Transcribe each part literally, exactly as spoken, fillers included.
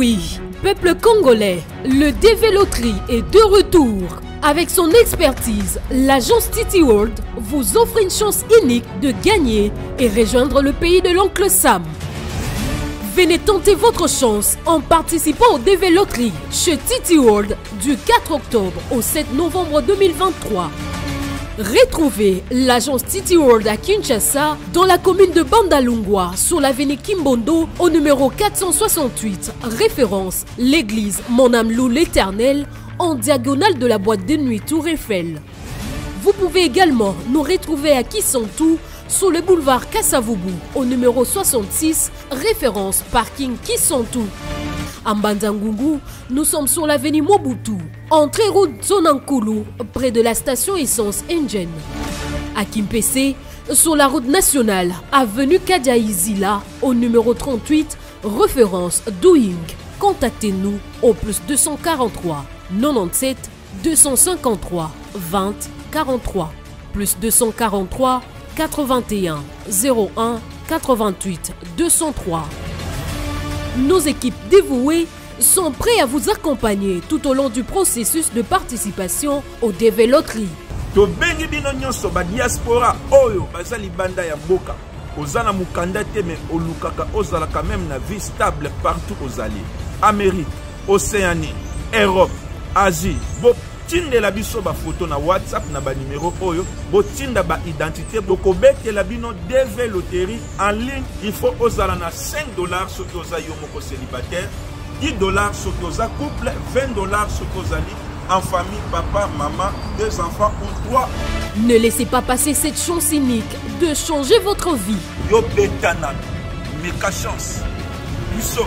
oui, peuple congolais, le D V Loterie est de retour. Avec son expertise, l'agence Titi World vous offre une chance unique de gagner et rejoindre le pays de l'oncle Sam. Venez tenter votre chance en participant au D V Loterie chez Titi World du quatre octobre au sept novembre deux mille vingt-trois. Retrouvez l'agence Titi World à Kinshasa dans la commune de Bandalungwa sur l'avenue Kimbondo au numéro quatre cent soixante-huit, référence l'église Mon âme loue l'Éternel en diagonale de la boîte de nuit Tour Eiffel. Vous pouvez également nous retrouver à Kisantou sur le boulevard Kassavubu au numéro soixante-six, référence parking Kisantou. À Mbandangungu, nous sommes sur l'avenue Mobutu, entrée route Zonankulu, près de la station essence Engine. À Kimpese, sur la route nationale, avenue Kadiaizila, au numéro trente-huit, référence Doing. Contactez-nous au plus deux cent quarante-trois quatre-vingt-dix-sept deux cent cinquante-trois vingt quarante-trois, plus deux cent quarante-trois quatre-vingt-un zéro un quatre-vingt-huit deux cent trois. Nos équipes dévouées sont prêtes à vous accompagner tout au long du processus de participation au D V Loterie. To bengi bino nyonso ba diaspora oyo bazali banda ya mboka ozana mukanda te me olukaka ozala quand même na vie stable partout ozali Amérique, Océanie, Europe, Asie. Bo tindela biso ba photo na WhatsApp na ba numéro oyo bo tinda ba identité boko betela bino D V Loterie en ligne. Il faut ozala na cinq dollars sur oza yo moko célibataire, dix dollars sur oza couple, vingt dollars sur ozali en famille, papa, maman, deux enfants ou trois. Ne laissez pas passer cette chance unique de changer votre vie. Yo betana, meka chance. Biso,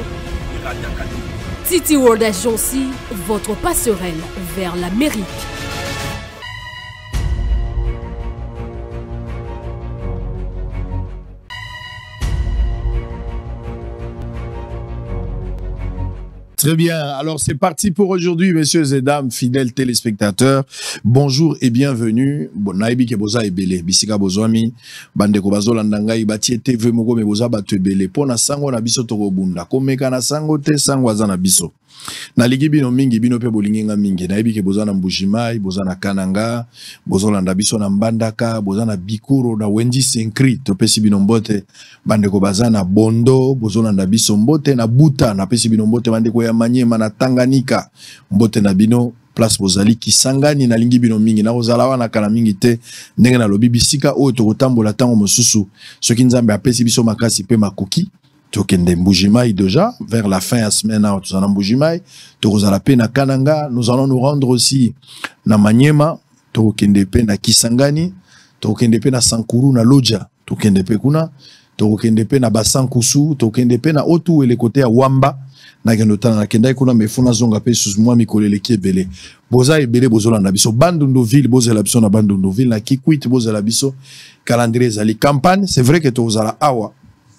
Titi World Agency, votre passerelle vers l'Amérique. Très bien, alors c'est parti pour aujourd'hui, messieurs et dames, fidèles téléspectateurs. Bonjour et bienvenue. Bon, naïbi ke boza ebele, bisika bozwami, bande ko bazola ndangai batie T V moko me boza batu ebele. Pona sango na biso toko bunda, komeka na sango te sango aza na biso. Na ligi bino mingi bino pe bolingenga mingi, naïbi ke boza na Mbujimai, boza na Kananga, bozola nda biso na Mbandaka, boza na Bikuro, na Wendi Senkri, topesi bino mbote, bande ko baza na Bondo, bozola nda biso mbote, na Buta, na pesi bino mbote, bande ko ya Manyema na Tanganyika, mbote na bino, place bozali kisangani na lingi bino mingi, na ozala wana kala mingi te, ndenge na lobi bisika o tokotambola tango mosusu, soki nzambe apesi biso makasi pe makoki, tokende Mbujimai déjà, vers la fin de la semaine, nous allons Mbujimai, tokozala pe na Kananga, nous allons nous rendre aussi na Manyema, tokende pe na Kisangani, tokende pe na Sankuru na Lodja, tokende pe kuna, tokende pe na Basankusu, tokende pe na Otu et les côtés à Wamba, na genota na kenda kuna mefuna zonga pe sous moi mikolele ki ebele. Boza ebele bozola na biso Bandundu ville, boza la biso na Bandundu ville na Kikwit, boza la biso calendrier zali campagne, c'est vrai que tozala awa.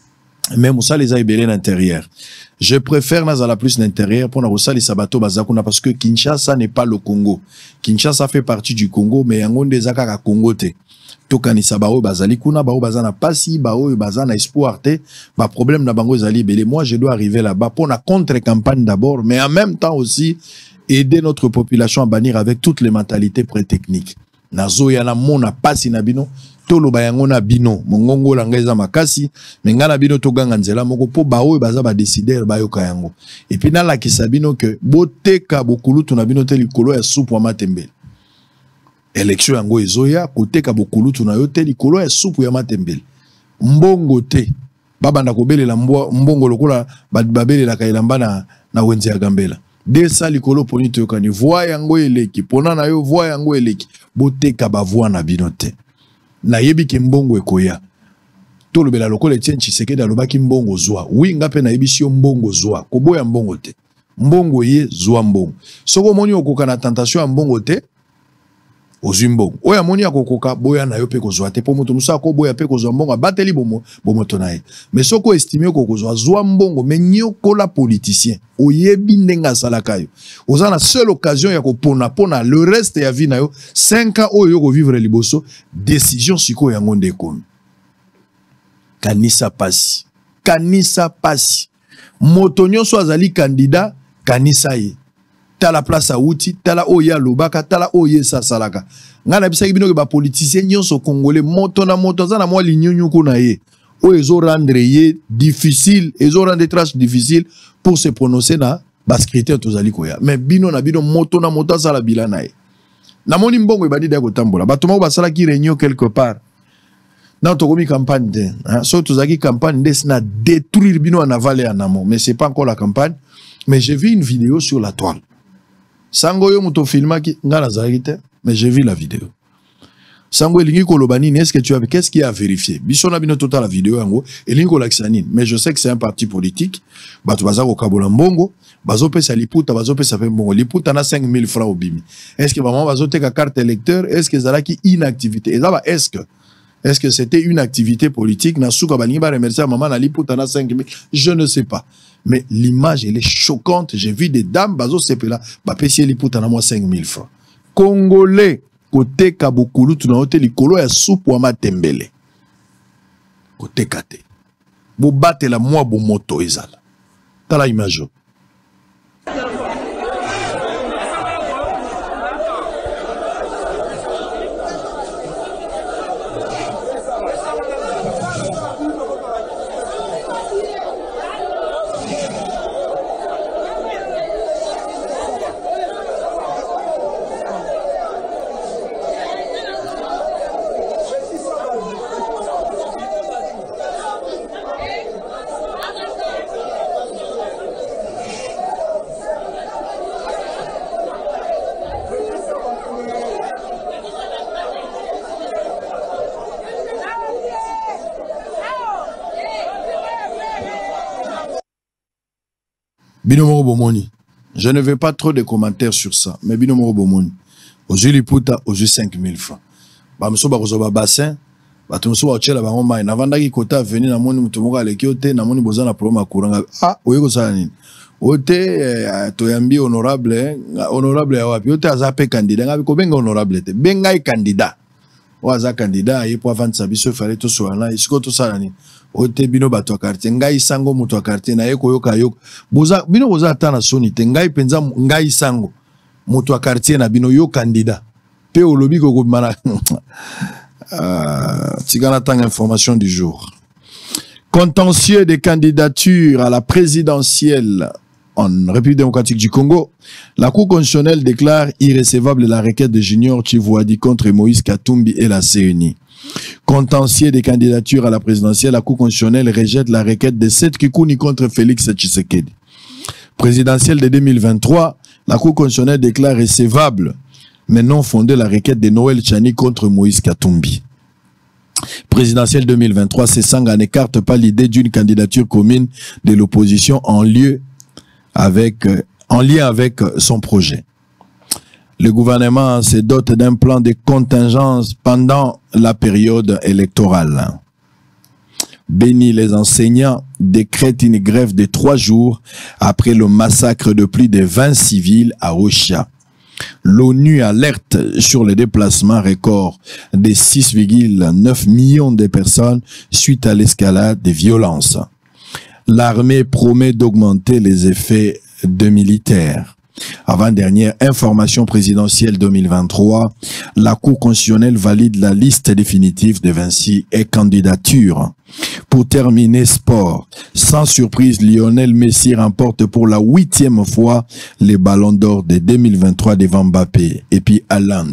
Même ça les a ebele l'intérieur. Je préfère nazala plus l'intérieur pour na rosali sabato bazakuna parce que Kinshasa n'est pas le Congo. Kinshasa fait partie du Congo mais yangonde zakaka Congo te. Tokanisa bao bazali kuna bao bazana pasi bao bazana espoir te ba problème na bango zali belé. Moi je dois arriver là-bas pour la contre-campagne d'abord mais en même temps aussi aider notre population à bannir avec toutes les mentalités pré-techniques. Nazo ya na mona pasi na bino tolo bayango na bino mongongo la ngeza makasi menga na bino to ganga nzela moko po bao baza ba décider ba yoka yango. Et puis na la kisabino que boteka bokulu tuna bino te likolo ya soupe wa matembele. Élection yango ezoya kote ka bokulu tuna yo te likolo ya supu ya matembele mbongo te babanda kobelela mbongo lokola babelela kailamba na na wenze ya gambela de sa likolo poni to kani voix yango eleki pona na yo voix yango eleki boteka ba voix na binote na yebi ke mbongo ekoya to lobela lokola Etienne Tshisekedi alobaki mbongo zwa wi ngape na yebi sio mbongo zwa koboya mbongo te mbongo ye zwa mbongo soko moni okoka na tentation ya mbongo te Ozimbo oya moni akokoka boya na yo pe kozwa te po moto musa ko boya pe kozwa mbongo bateli bomo bomoto na ye mais soko estimé ko kozwa zwa mbongo mais nyokola politicien oyebi ndenga salaka yo ozana seule occasion ya kopona pona le reste ya vie na yo cinq ans oyo ko vivre liboso décision siko yango ndekomi kanisa pasi kanisa pasi motonyo so azali candidat kanisa ye tala place a outi tala oya lobaka tala oye sa salaka ngana bisaki bino ke ba politicien nyonso congolais moto na moto za na mwa linyunyu kuna ye o ezo rendre ye difficile ezo rendre trace difficile pour se prononcer na bas critères tozali koya mais bino na bino moto na moto sala bilana ye na moni mbongo ebadi da kotambola bato mako basala ki réunion quelque part na tokomi campagne de hein so tozaki campagne de na détruire bino en aval et en amont mais c'est pas encore la campagne mais j'ai vu une vidéo sur la toile sango yo muto filma ki ngana zalite mais j'ai vu la vidéo sango elingi kolobani est-ce que tu as qu'est-ce qui a vérifié biso na bino total la vidéo yango elingi kolaksanine mais je sais que c'est un parti politique bato bazako kabola mbongo bazo pesa liputa bazo pesa pe mbongo liputa na cinq mille francs au bimi est-ce que maman bazo teka carte électeur est-ce que zalaki inactivité et là est-ce que est-ce que c'était une activité politique na souka balingi ba remercier maman na liputa na cinq mille je ne sais pas mais l'image elle est choquante j'ai vu des dames bazo sepela ba pesier liputa na moi cinq mille francs congolais côté kabokulu tu na hotel likolo ya soupe wa matembele côté kate bo batela moi bo moto ezala tala image. Binomoro Bomoni. Je ne veux pas trop de commentaires sur ça, mais Binomoro Bomoni. Aujourd'hui, Puta, aujourd'hui cinq mille francs. Bamso Barozoba Bassin, Batumso Ochela Baroma, Navandaki Kota, venu na moni Mutumoka Lekiote, na moni Bozana Proma Kuranga. Ah, Oyeko Sanin. Ote, Toyambi honorable, honorable Awapi, Ote Azape candidat, Ngabiko Benga honorable, Benga candidat. Oaza candidat, Yepo Avant Sabiso, fallait tout soit là, Isko tout ça. Ote bino bato quartier ngai sango muto quartier na yeko yoka yoka boza bino boza atana soni te ngai penza ngai sango muto quartier na bino yo candidat pe olobi ko mana ah tigana tang information du jour. Contentieux des candidatures à la présidentielle en République démocratique du Congo, la Cour constitutionnelle déclare irrécevable la requête de Junior Chivouadi contre Moïse Katumbi et la C E N I. Contentieux des candidatures à la présidentielle, la Cour constitutionnelle rejette la requête de Seth Kikouni contre Félix Tshisekedi. Présidentielle de deux mille vingt-trois, la Cour constitutionnelle déclare recevable, mais non fondée la requête de Noël Tchani contre Moïse Katumbi. Présidentielle deux mille vingt-trois, Sesanga n'écarte pas l'idée d'une candidature commune de l'opposition en lieu avec, euh, en lien avec euh, son projet. Le gouvernement se dote d'un plan de contingence pendant la période électorale. Béni les enseignants décrètent une grève de trois jours après le massacre de plus de vingt civils à Ocha. L'ONU alerte sur le déplacement record de six virgule neuf millions de personnes suite à l'escalade des violences. L'armée promet d'augmenter les effets de militaires. Avant-dernière information présidentielle deux mille vingt-trois, la Cour constitutionnelle valide la liste définitive de vingt-six candidatures. Pour terminer, sport. Sans surprise, Lionel Messi remporte pour la huitième fois les ballons d'or de deux mille vingt-trois devant Mbappé et puis Haaland.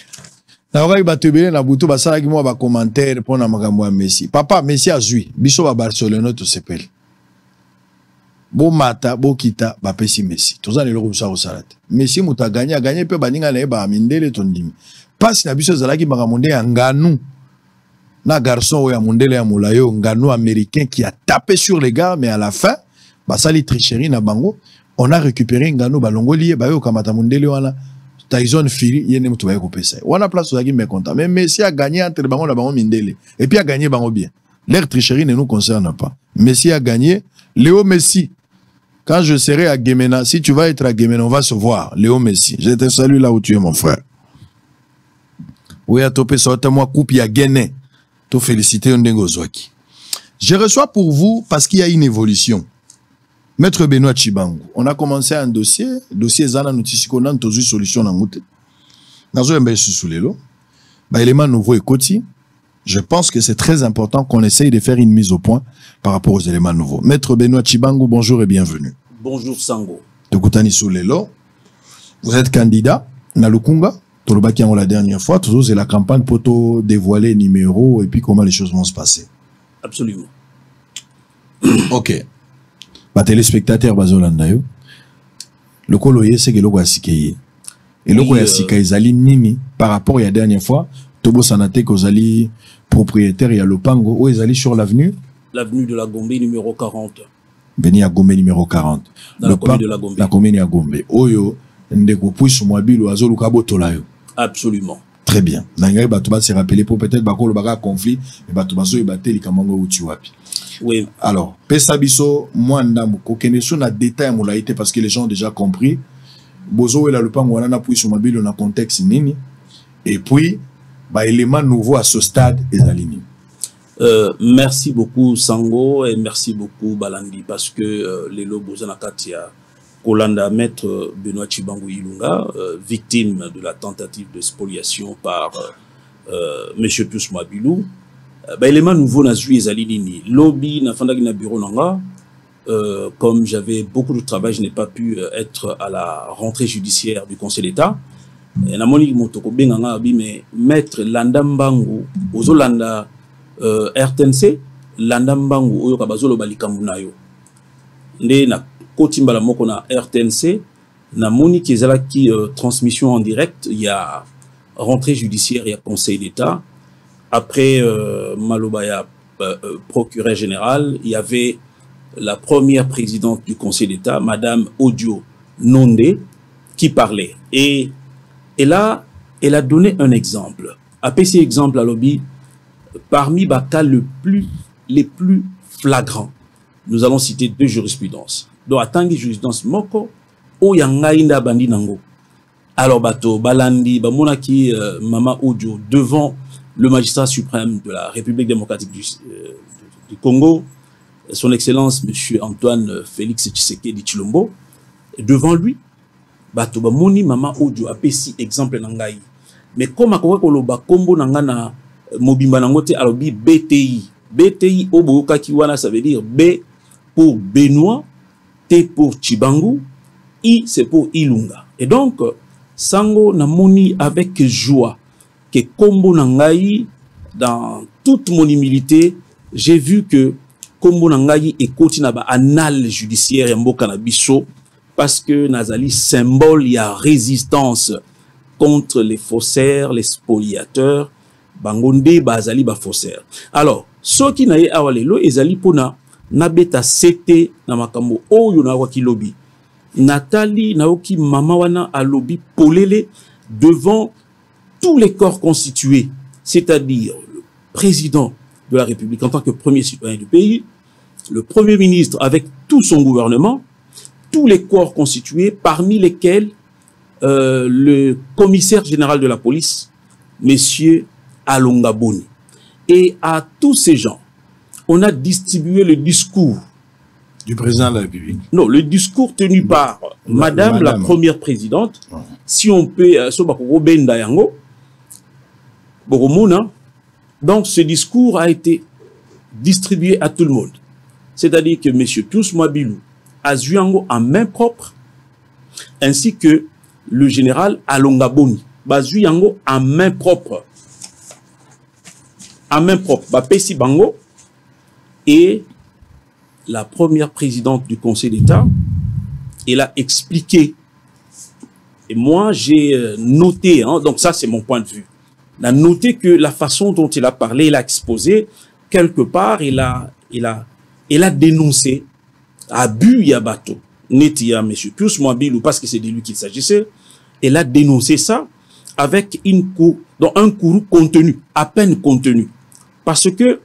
Papa, Messi a joué. Biso ba Barcelone tout s'appelle. Bo mata bo kita ba pesi Messi toza lelo ko sa salate Messi muta gagné a gagné pe baninga na ba mindele tondimi passe na biso zalaki banga monde ya nganu na garçon ya mondele ya mulayo nganu américain qui a tapé sur les gars mais à la fin ba sali tricherie na bango on a récupéré nganu balongoli ba yo kamata mondele wana Tyson Fury yene mutu ba ko pesa wana place zaki me content mais Messi a gagné entre bango na bango mindele et puis a gagné bango bien leur tricherie ne nous concerne pas. Messi a gagné. Léo Messi. Quand je serai à Guémena, si tu vas être à Guémena, on va se voir. Léo Messi. Je te salue là où tu es, mon frère. Oui, à topé, sortez-moi coupe, il y a Guéné. Te féliciter, Ndengozwaki. Je reçois pour vous parce qu'il y a une évolution. Maître Benoît Chibangu, on a commencé un dossier, dossier Zana Notisiko, on a une solution dans Mouté. Dans un sous-sous-lélo, bah, élément nouveau et côté. Je pense que c'est très important qu'on essaye de faire une mise au point par rapport aux éléments nouveaux. Maître Benoît Chibangu, bonjour et bienvenue. Bonjour Sango. Tokutani Soulelo, vous êtes candidat dans Lukunga. Tolobaki la dernière fois, toujours c'est la campagne pour dévoiler numéro et puis comment les choses vont se passer. Absolument. Ok. Les téléspectateurs bazolandayo. Le coloyer c'est que le Sikeye. Et le Oui, Sikeye zali nini par rapport à la dernière fois, Tobo Sanate Kozali propriétaire et à Lopango où ils allaient sur l'avenue L'avenue de la Gombe numéro quarante. Beni à Gombe numéro quarante. Dans le la commune de la Gombe. La commune de Gombe. Oyo ndeko puisu mwabilu azolu kabotolayo. Absolument. Très bien. Nangai Batouba s'est rappelé pour peut-être Bako le baga conflit, mais Batouba so ibate li kamango utiwapi. Oui. Alors, Pesabiso, moi, Ndambuko, Keneso n'a détail moulaïté parce que les gens ont déjà compris. Bozo et la lupango, on a appuyé sur ma bille, on a contexte nini. Et puis, bah, élément nouveau à ce stade, les alignés. Euh, merci beaucoup Sango et merci beaucoup Balandi parce que euh, les lobos en Akatia, Kolanda maître Benoît Chibangu Ilunga, euh, victime de la tentative de spoliation par euh, Monsieur Pius Mwabilou, euh, bah, élément nouveau n'a joué les alignés. Lobby n'a fondé un bureau nanga. Euh, comme j'avais beaucoup de travail, je n'ai pas pu euh, être à la rentrée judiciaire du Conseil d'État. Et na moni motoko benganga abi mais maître Landambangu ozolanda euh, R T N C Landambangu oyo kabazolo balikambu nayo. Nde na kotimbala moko na R T N C na moni kezala ki euh, transmission en direct, il y a rentrée judiciaire, il y a Conseil d'État. Après euh, Malobaya euh, euh, procureur général, il y avait la première présidente du Conseil d'État, Madame Odio Nonde, qui parlait. Et, et là, elle a donné un exemple. Après ces exemples à lobby, parmi les cas le plus, les plus flagrants, nous allons citer deux jurisprudences. Donc, à Tangi jurisprudence Moko, o Yangaïnda Bandi Nango. Alors, Bato, Balandi, Bamonaki, euh, Mama Odio, devant le magistrat suprême de la République démocratique du, euh, du Congo, Son Excellence, M. Antoine Félix Tshisekedi Tshilombo, devant lui, bato ba moni mama Odio apesi exemple nangai. Mais comme akoka koloba kombo nangana mobimba nangote alobi B T I. B T I oboka kiwana, ça veut dire B pour Benoît, T pour Chibangu, I c'est pour Ilunga. Et donc Sango na moni avec joie que kombo nangai dans toute mon humilité, j'ai vu que Kombo Nangayi et Kotinaba annale judiciaire et Mboka na biso parce que Nazali symbole, il y a résistance contre les faussaires, les spoliateurs, Bangonde Bazali ba faussaire. Alors, ceux qui n'aient awalelo ezali pona nabeta sete na makambo oyo na waki lobby. Nathalie naoki mama wana a lobby polele devant tous les corps constitués, c'est-à-dire le président de la République en tant que premier citoyen du pays, le Premier ministre avec tout son gouvernement, tous les corps constitués, parmi lesquels euh, le commissaire général de la police, Monsieur Alonga Boni. Et à tous ces gens, on a distribué le discours du président de la République. Non, le discours tenu par la, Madame, Madame la première présidente, ouais. Si on peut, donc ce discours a été distribué à tout le monde. C'est-à-dire que M. Pius Mwabilou a Zuyango en main propre, ainsi que le général Alonga Boni, Zuyango en main propre. En main propre, Bapesi Bango et la première présidente du Conseil d'État, elle a expliqué. Et moi, j'ai noté, hein, donc ça c'est mon point de vue. On a noté que la façon dont il a parlé, il a exposé, quelque part, il a, il a, il a dénoncé abus Yabato, Netia, M. Pius Mwabilou, parce que c'est de lui qu'il s'agissait. Il a dénoncé ça avec une cour, donc un courroux contenu, à peine contenu. Parce que,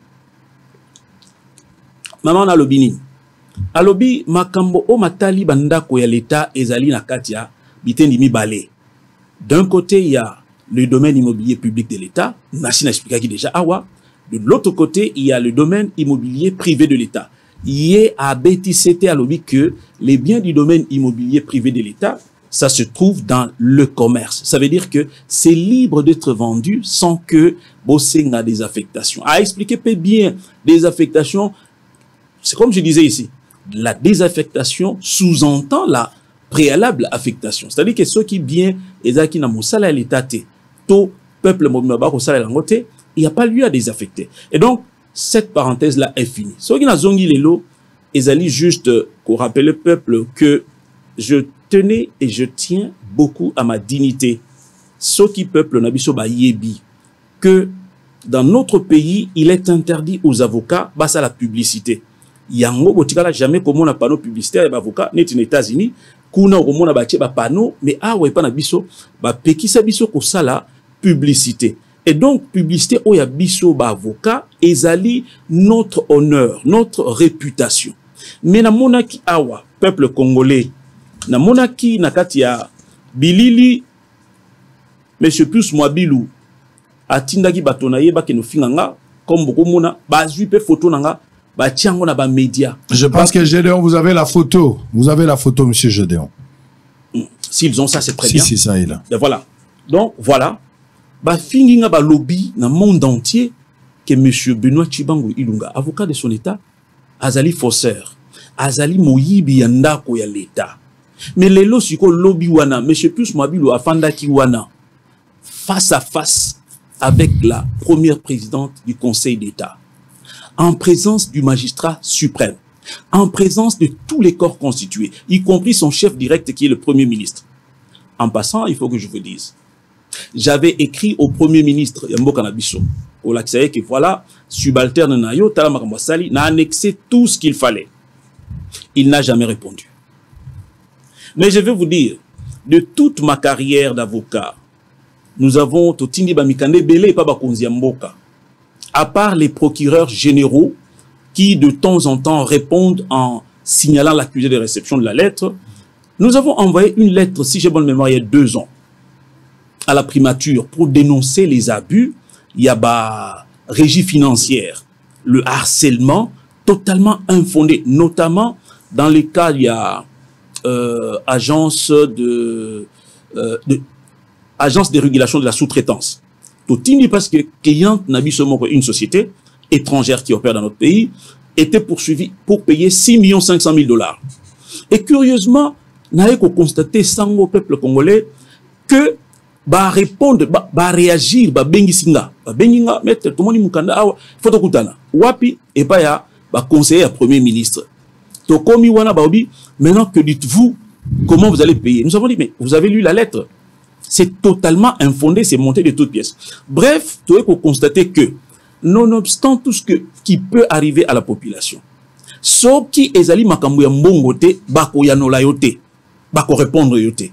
maman a lobby, a lobby, makambo o matali bandako ya l'État ezali na katia, bitendi mi balé. D'un côté, il y a le domaine immobilier public de l'État, Nassine expliqué déjà awa. De l'autre côté, il y a le domaine immobilier privé de l'État. hier à B T C T à lobby que les biens du domaine immobilier privé de l'État, ça se trouve dans le commerce. Ça veut dire que c'est libre d'être vendu sans que Bossing a des affectations. À expliquer peu bien des affectations, c'est comme je disais ici, la désaffectation sous-entend la préalable affectation. C'est-à-dire que ceux qui bien, et qui n'ont pas l'État, tout peuple il n'y a pas lieu à désaffecter. Et donc, cette parenthèse-là est finie. Ceux qui n'ont pas l'eau, ils allaient juste pour rappeler le peuple que je tenais et je tiens beaucoup à ma dignité. Ceux qui peuplent n'abisso ba yebi que dans notre pays, il est interdit aux avocats bah ça la publicité. Yango botikala jamais comme on a panneau publicitaire et avocat net aux États-Unis, kuna comme on a bâti ba panneau mais ah ouais pas na biso ba pekisa biso ko sala publicité. Et donc publicité o ya biso ba avocat ezali notre honneur, notre réputation. Mais na monaki awa peuple congolais na monaki na kati ya bilili monsieur Pius Mwabilu atindaki bato na ye bakeno finganga comme beaucoup mona bazui pe photo nanga ba tiango na ba média. Je pense que Gédéon, vous avez la photo. Vous avez la photo, monsieur Gédéon. S'ils ont ça, c'est très si, bien. Si, ça est là. Et voilà. Donc, voilà. Ba finginga ba lobby dans le monde entier que monsieur Benoît Tchibangu Ilunga, avocat de son État, azali faussaire, azali moyibi yandako ya l'État. Mais les lots siko lobby wana, monsieur Pius Mwabilu afandaki wana, face à face avec la première présidente du Conseil d'État, en présence du magistrat suprême, en présence de tous les corps constitués, y compris son chef direct qui est le Premier ministre. En passant, il faut que je vous dise, j'avais écrit au Premier ministre, Yambo Kanabiso, au Laxaye, que voilà, subalterne Nayo, Talamakambasali, n'a annexé tout ce qu'il fallait. Il n'a jamais répondu. Mais je vais vous dire, de toute ma carrière d'avocat, nous avons Totindi Bamikande Bele et Pabakonzi Mboka. À part les procureurs généraux qui de temps en temps répondent en signalant l'accusé de réception de la lettre, nous avons envoyé une lettre, si j'ai bonne mémoire, il y a deux ans, à la primature pour dénoncer les abus. Il y a bah, régie financière, le harcèlement totalement infondé, notamment dans les cas, il y a euh, agence de, euh, de agence de régulation de la sous-traitance. Tout parce que Keyant Nabisomo, une société étrangère qui opère dans notre pays, était poursuivie pour payer six millions cinq cent mille dollars. Et curieusement, n'a pas constaté sans au peuple congolais que bah répondre, bah, bah réagir, bah bengisinga, bah benginga, mettre tout le monde mukanda, photo kutana, wapi et pas ya bah conseiller à premier ministre. Tokomi wana baobi, maintenant que dites-vous comment vous allez payer? Nous avons dit mais vous avez lu la lettre. C'est totalement infondé, c'est monté de toutes pièces. Bref, tu peux constater que, nonobstant tout ce que, qui peut arriver à la population, ce qui est ali makambuya mbongote, bako yanola yote, bako répondre yote.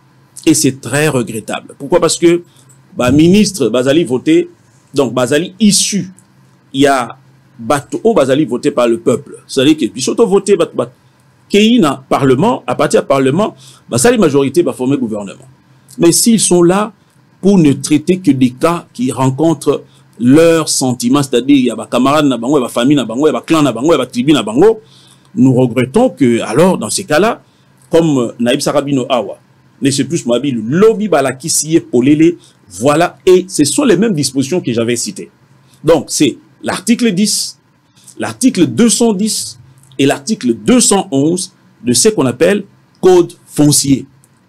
Et c'est très regrettable. Pourquoi? Parce que, bah, ministre, Bazali voté, donc Bazali issu, il y a bato, Bazali voté par le peuple. C'est-à-dire que, puis surtout voté, bat, bat, qu'il y a parlement, à partir du parlement, Bazali majorité va former gouvernement. Mais s'ils sont là pour ne traiter que des cas qui rencontrent leurs sentiments, c'est-à-dire il y a des camarades, il y a des familles, il y a des clans, il y a des tribus, nous regrettons que, alors, dans ces cas-là, comme Naïb Sarabino Awa, ne sais plus Mwabilu, lobby balakisiye polele, voilà, et ce sont les mêmes dispositions que j'avais citées. Donc, c'est l'article dix, l'article deux cent dix et l'article deux cent onze de ce qu'on appelle Code foncier.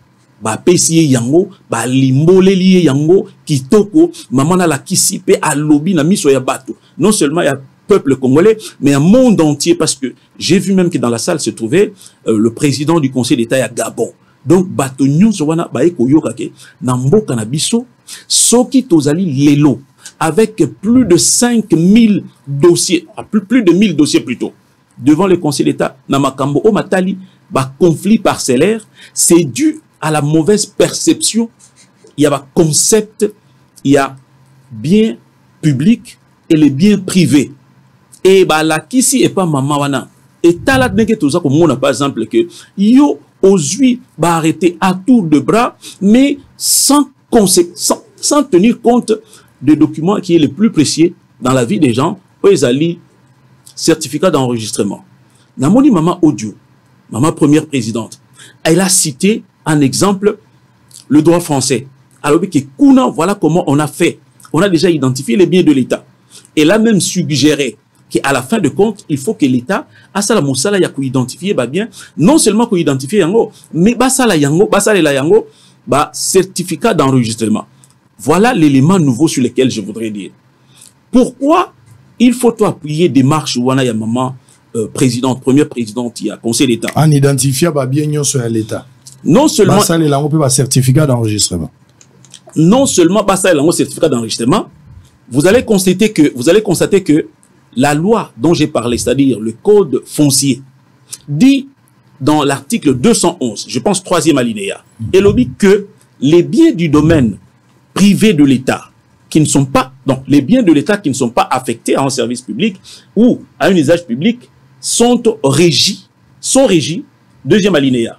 Ba pesiye yango, ba limboleliye yango, kitoko, mamana la kisipe a lobby na miso ya bato. Non seulement il y a peuple congolais, mais un monde entier, parce que j'ai vu même que dans la salle se trouvait euh, le président du Conseil d'État à Gabon. Donc, bato nyonso wana ba eko yokake, na mboka na biso, soki tozali lelo, avec plus de cinq mille dossiers, plus, plus de mille dossiers plutôt, devant le Conseil d'État, na makambo o matali, ba conflit parcellaire, c'est dû à la mauvaise perception. Il y a un concept, il y a bien public et les biens privés. Et bah la kisi et pas maman wana. Et t'as que tout ça comme on a par exemple que yo osui bah arrêter à tour de bras, mais sans, sans, sans tenir compte des documents qui est le plus précieux dans la vie des gens, les ali certificat d'enregistrement, Namoni maman audio, maman première présidente, elle a cité un exemple, le droit français. Alors que Kuna, voilà comment on a fait. On a déjà identifié les biens de l'État. Elle a même suggéré qu'à la fin de compte, il faut que l'État a ça la moussala ya ko identifier ba bien, non seulement ko identifier yango, mais ba ça la yango, ba ça la yango, ba certificat d'enregistrement. Voilà l'élément nouveau sur lequel je voudrais dire. Pourquoi il faut appuyer des marches où on a ya maman euh, présidente, première présidente, il y a conseil d'État. En identifiant ba bien sur l'État. Non seulement ba ça la yango peut certificat d'enregistrement. Non seulement ba ça la yango certificat d'enregistrement, vous allez constater que vous allez constater que la loi dont j'ai parlé, c'est-à-dire le code foncier, dit dans l'article deux cent onze, je pense troisième alinéa, et l'objet que les biens du domaine privé de l'État qui ne sont pas, donc les biens de l'État qui ne sont pas affectés à un service public ou à un usage public sont régis, sont régis, deuxième alinéa.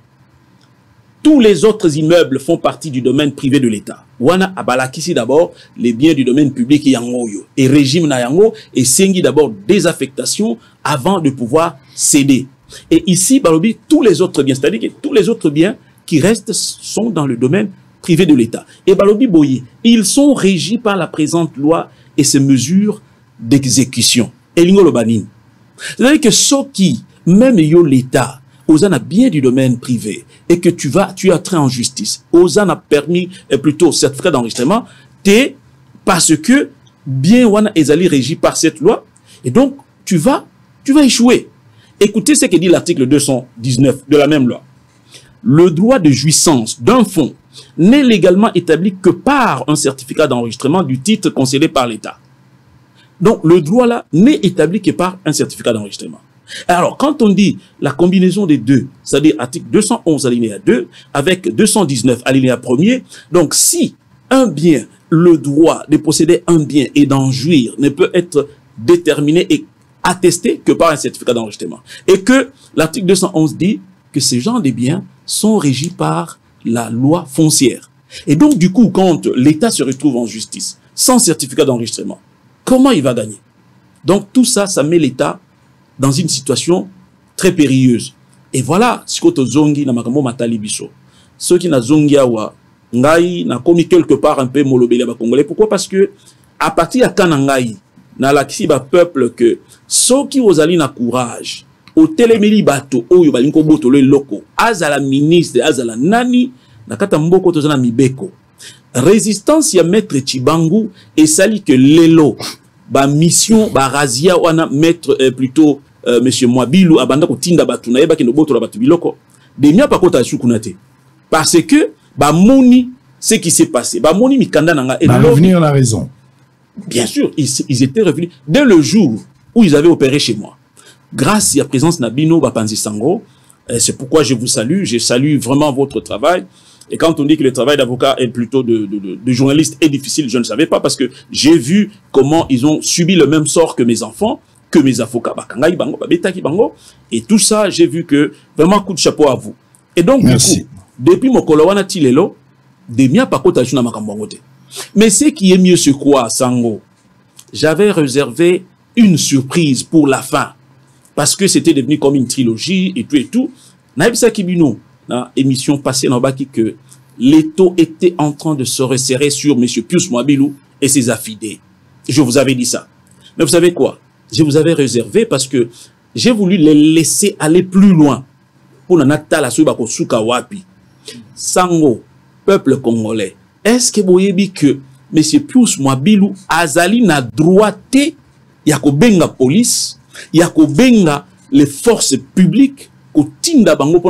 Tous les autres immeubles font partie du domaine privé de l'État. Wana abalakisi d'abord les biens du domaine public yango yo et régime na yango et sengi d'abord des affectations avant de pouvoir céder. Et ici balobi tous les autres biens, c'est-à-dire que tous les autres biens qui restent sont dans le domaine privé de l'État. Et balobi boye, ils sont régis par la présente loi et ses mesures d'exécution. Et lingo lobanin. C'est-à-dire que ceux qui même yo l'État Ozan a bien du domaine privé et que tu vas, tu as trait en justice. Ozan a permis, et plutôt certificat d'enregistrement, t'es parce que bien wana ezali régi par cette loi et donc tu vas, tu vas échouer. Écoutez ce que dit l'article deux cent dix-neuf de la même loi. Le droit de jouissance d'un fonds n'est légalement établi que par un certificat d'enregistrement du titre concédé par l'État. Donc le droit là n'est établi que par un certificat d'enregistrement. Alors, quand on dit la combinaison des deux, c'est-à-dire article deux cent onze alinéa deux avec deux cent dix-neuf alinéa premier, donc si un bien, le droit de posséder un bien et d'en jouir ne peut être déterminé et attesté que par un certificat d'enregistrement, et que l'article deux cent onze dit que ces genres de biens sont régis par la loi foncière. Et donc, du coup, quand l'État se retrouve en justice sans certificat d'enregistrement, comment il va gagner? Donc, tout ça, ça met l'État dans une situation très périlleuse. Et voilà ce que tu zongi na makambo matali biso. Ceux qui na zongi awa, ngai na komi quelque part un peu molobele ba congolais. Pourquoi? Parce que à partir de kana ngai na lakisi ba peuple que ceux qui ozali na courage, au telemeli bato oyo balinko boto le loko, azala ministre, azala nani na kata mboko tozana mibeko. Résistance ya maître Chibangu et sali que lelo ba mission ba razia wana maître euh, plutôt euh, monsieur Mwabilu abanda ko tinda batu na yeba kino boto la batu biloko de mia pakota shukunate parce que ba moni ce qui s'est passé ba moni mikanda nanga et revenir la raison. Bien sûr, ils, ils étaient revenus dès le jour où ils avaient opéré chez moi. Grâce à la présence Nabino Bapanzi Sango, euh, c'est pourquoi je vous salue, je salue vraiment votre travail. Et quand on dit que le travail d'avocat est plutôt de, de, de, de journaliste est difficile, je ne savais pas parce que j'ai vu comment ils ont subi le même sort que mes enfants, que mes avocats. Et tout ça, j'ai vu que vraiment coup de chapeau à vous. Et donc, merci. Du coup, depuis mon kolowana tilelo, des miens par contre, je n'ai pas. Mais ce qui est mieux, c'est quoi, Sango? J'avais réservé une surprise pour la fin parce que c'était devenu comme une trilogie et tout et tout. Naïbsa Kibino, dans l'émission passée dans Baki, que l'étau était en train de se resserrer sur M. Pius Mwabilu et ses affidés. Je vous avais dit ça. Mais vous savez quoi? Je vous avais réservé parce que j'ai voulu les laisser aller plus loin. Pour Nanata la Subako Suka Wapi. Sango, peuple congolais, est-ce que vous voyez que M. Pius Mwabilu azali na droité yako benga police, yako benga les forces publiques, il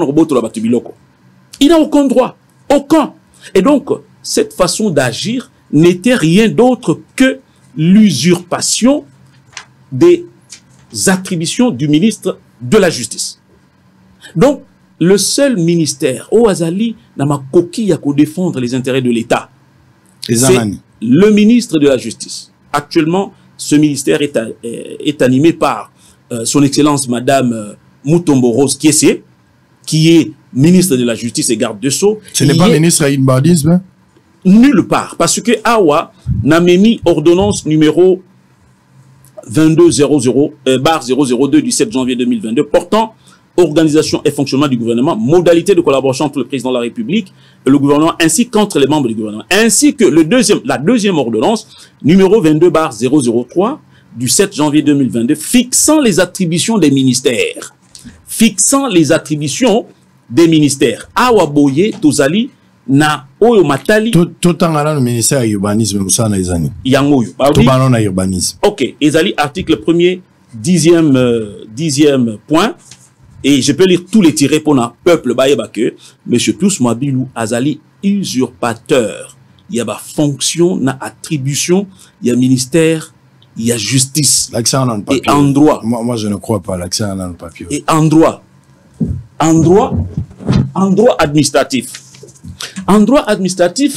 n'a aucun droit, aucun. Et donc, cette façon d'agir n'était rien d'autre que l'usurpation des attributions du ministre de la Justice. Donc, le seul ministère, au Azali, n'a ma coquille à défendre les intérêts de l'État. C'est le ministre de la Justice. Actuellement, ce ministère est, à, est animé par euh, son Excellence Madame euh, Mutombo Rose Kiese, qui est ministre de la Justice et garde de Sceaux. Ce n'est pas est... ministre à Inbadisme? Nulle part. Parce que Awa n'a mis ordonnance numéro vingt-deux zéro zéro euh, barre zéro zéro deux du sept janvier deux mille vingt-deux portant organisation et fonctionnement du gouvernement, modalité de collaboration entre le président de la République et le gouvernement, ainsi qu'entre les membres du gouvernement, ainsi que le deuxième, la deuxième ordonnance numéro vingt-deux barre zéro zéro trois du sept janvier deux mille vingt-deux fixant les attributions des ministères. Fixant les attributions des ministères. Awa Boye, Tozali, na Oyo Matali. Tout en allant le ministère urbanisme, ça na izani. Yangoyo. Tout en allant urbanisme. Ok. Ezali, article premier, dixième, euh, dixième point. Et je peux lire tous les tirés pour le peuple baïbake. Monsieur Pius Mwabilou Azali, usurpateur. Il y a ba fonction, na attribution, il y a ministère, il y a justice. L'accès en le papier. Et en droit. Moi, moi, je ne crois pas l'accès en le papier. Et en droit. En droit, en droit administratif. En droit administratif,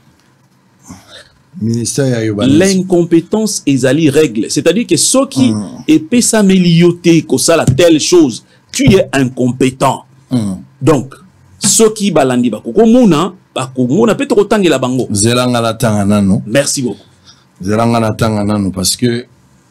l'incompétence ezali règle. C'est-à-dire que ceux qui mm. épée sa mélioté, que ça la telle chose, tu es incompétent. Mm. Donc, ceux qui balandi bakoko mona, bakoko mona peut rotangi la bango. Zelanga la tanga nano. Merci beaucoup. Zelanga la tanga nano parce que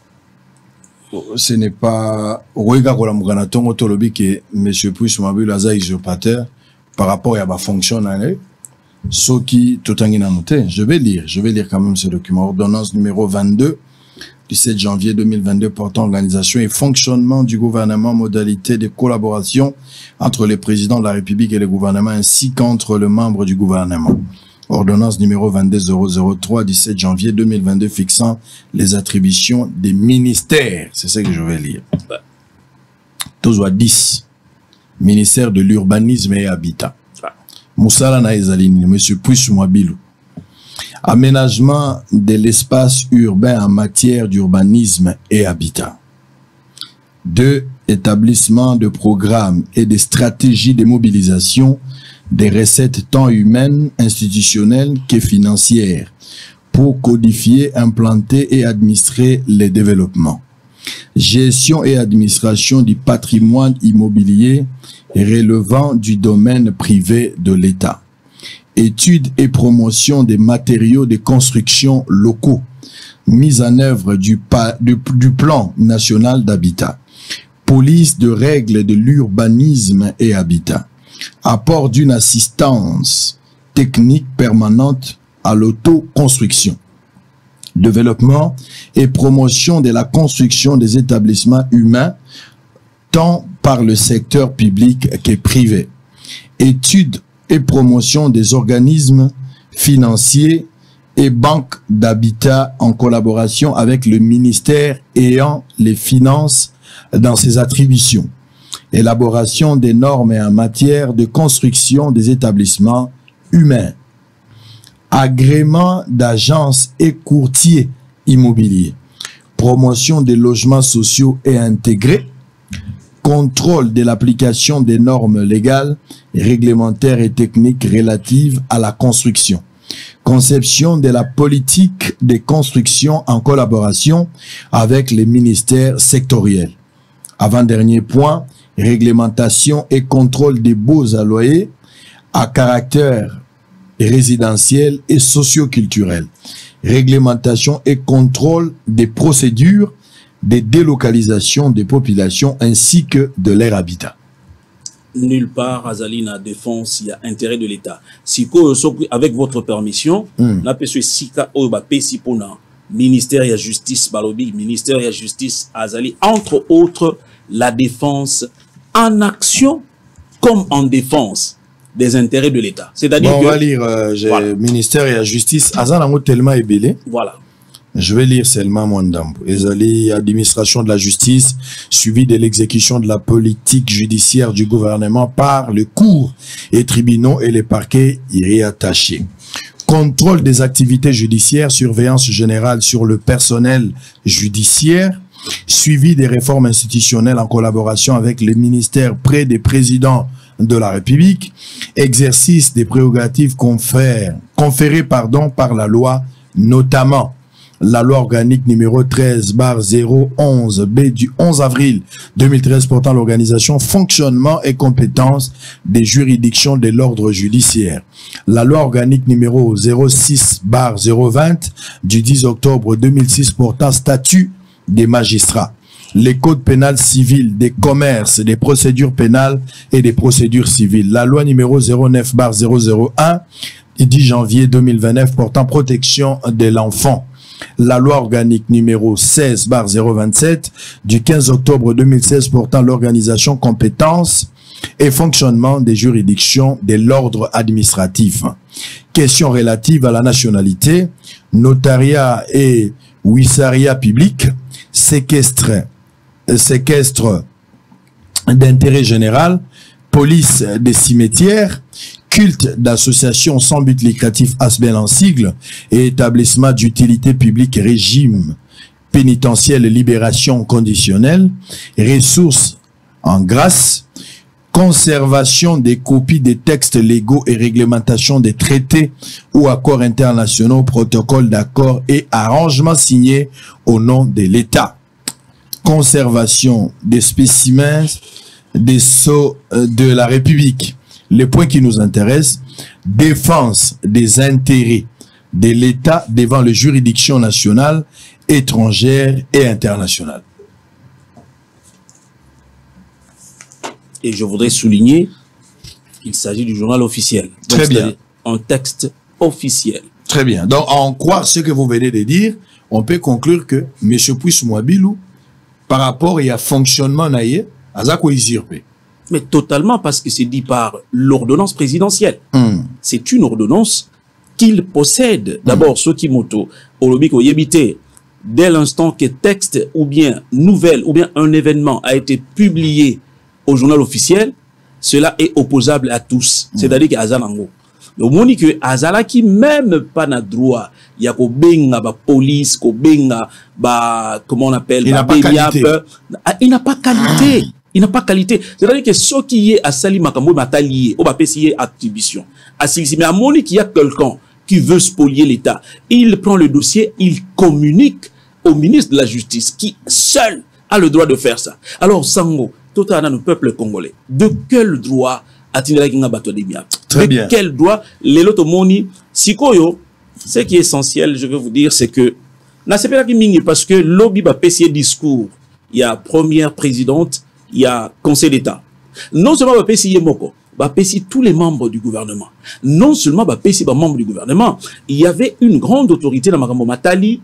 ce n'est pas Roiga Kolamugana Tongo Tolobi que M. Pius Mwabilou Aza usurpateur par rapport à ma fonction. Ce qui tout en noté, je vais lire, je vais lire quand même ce document. Ordonnance numéro vingt-deux du sept janvier deux mille vingt-deux portant organisation et fonctionnement du gouvernement, modalité de collaboration entre les présidents de la République et le gouvernement ainsi qu'entre les membres du gouvernement. Ordonnance numéro vingt-deux zéro zéro trois du sept janvier deux mille vingt-deux fixant les attributions des ministères. C'est ça que je vais lire. Tozwa dix. Ministère de l'urbanisme et habitat. Moussala Naïzalini, M. Pius Mwabilou. Aménagement de l'espace urbain en matière d'urbanisme et habitat. Deux. Établissement de programmes et de stratégies de mobilisation des recettes tant humaines, institutionnelles que financières pour codifier, implanter et administrer les développements. Gestion et administration du patrimoine immobilier relevant du domaine privé de l'État. Étude et promotion des matériaux de construction locaux. Mise en œuvre du, du, du plan national d'habitat. Police de règles de l'urbanisme et habitat. Apport d'une assistance technique permanente à l'autoconstruction. Développement et promotion de la construction des établissements humains, tant par le secteur public que privé. Étude et promotion des organismes financiers et banques d'habitat en collaboration avec le ministère ayant les finances dans ses attributions. Élaboration des normes en matière de construction des établissements humains. Agrément d'agences et courtiers immobiliers. Promotion des logements sociaux et intégrés. Contrôle de l'application des normes légales, réglementaires et techniques relatives à la construction. Conception de la politique de construction en collaboration avec les ministères sectoriels. Avant-dernier point, réglementation et contrôle des baux à loyer à caractère résidentiel et socio-culturel. Réglementation et contrôle des procédures de délocalisation des populations ainsi que de leur habitat. Nulle part, Azalina défense, il y a intérêt de l'État. Si avec votre permission, mm. la personne Sika Oba Pesipona, ministère de la justice, Balobi, ministère de la justice, Azali, entre autres, la défense en action comme en défense des intérêts de l'État. C'est-à-dire bon, que... on va lire euh, voilà. Ministère de la justice, Azanango tellement ébélé. Voilà. Je vais lire seulement Mwandambo. Ezali, administration de la justice, suivi de l'exécution de la politique judiciaire du gouvernement par le cours et tribunaux et les parquets y attachés. Contrôle des activités judiciaires, surveillance générale sur le personnel judiciaire, suivi des réformes institutionnelles en collaboration avec les ministères près des présidents de la République, exercice des prérogatives conférées, conférées pardon, par la loi, notamment la loi organique numéro treize barre zéro onze B du onze avril deux mille treize portant l'organisation, fonctionnement et compétences des juridictions de l'ordre judiciaire. La loi organique numéro zéro six barre zéro vingt du dix octobre deux mille six portant statut des magistrats, les codes pénals civils, des commerces, des procédures pénales et des procédures civiles. La loi numéro zéro neuf barre zéro zéro un du dix janvier deux mille vingt-neuf portant protection de l'enfant. La loi organique numéro seize barre zéro vingt-sept du quinze octobre deux mille seize portant l'organisation, compétences et fonctionnement des juridictions de l'ordre administratif. Questions relatives à la nationalité, notariat et huissariat public, séquestre, séquestre d'intérêt général, police des cimetières, culte d'associations sans but lucratif ASBEL en sigle et établissement d'utilité publique, régime pénitentiel et libération conditionnelle, ressources en grâce, conservation des copies des textes légaux et réglementation des traités ou accords internationaux, protocoles d'accords et arrangements signés au nom de l'État. Conservation des spécimens des sceaux de la République. Les points qui nous intéressent: défense des intérêts de l'État devant les juridictions nationales, étrangères et internationales. Et je voudrais souligner qu'il s'agit du journal officiel. Très Donc, bien. Un texte officiel. Très bien. Donc, en quoi ce que vous venez de dire, on peut conclure que M. Pouisse Mouabilou, par rapport à fonctionnement naïe, a quoi usurpé. Mais totalement, parce que c'est dit par l'ordonnance présidentielle. Mm. C'est une ordonnance qu'il possède. D'abord, mm. ceux qui moto, au lobby qui habité, dès l'instant que texte ou bien nouvelle ou bien un événement a été publié au journal officiel, cela est opposable à tous. Mm. C'est-à-dire qu'à Azanango. Le moni que Azala qui même pas na droit, il y a ko benga ba police, ko benga ba comment on appelle, il n'a pas qualité. Il n'a pas qualité. Mm. Il n'a pas qualité. C'est-à-dire que ce qui est à Sali Makambo Matalié, au Bapessier attribution. À Silisi, mais à Moni qu'il y a quelqu'un qui veut spolier l'État, il prend le dossier, il communique au ministre de la Justice, qui seul a le droit de faire ça. Alors, Sango, tout à le peuple congolais, de quel droit a-t-il Très bien. De quel droit les Lotomoni, Sikoyo, ce qui est essentiel, je veux vous dire, c'est que, parce que lobby Bapessier discours, il y a première présidente, il y a Conseil d'État. Non seulement Bapessi Moko, Bapessi tous les membres du gouvernement. Non seulement Bapessi les membres du gouvernement, il y avait une grande autorité dans Makambo Matali,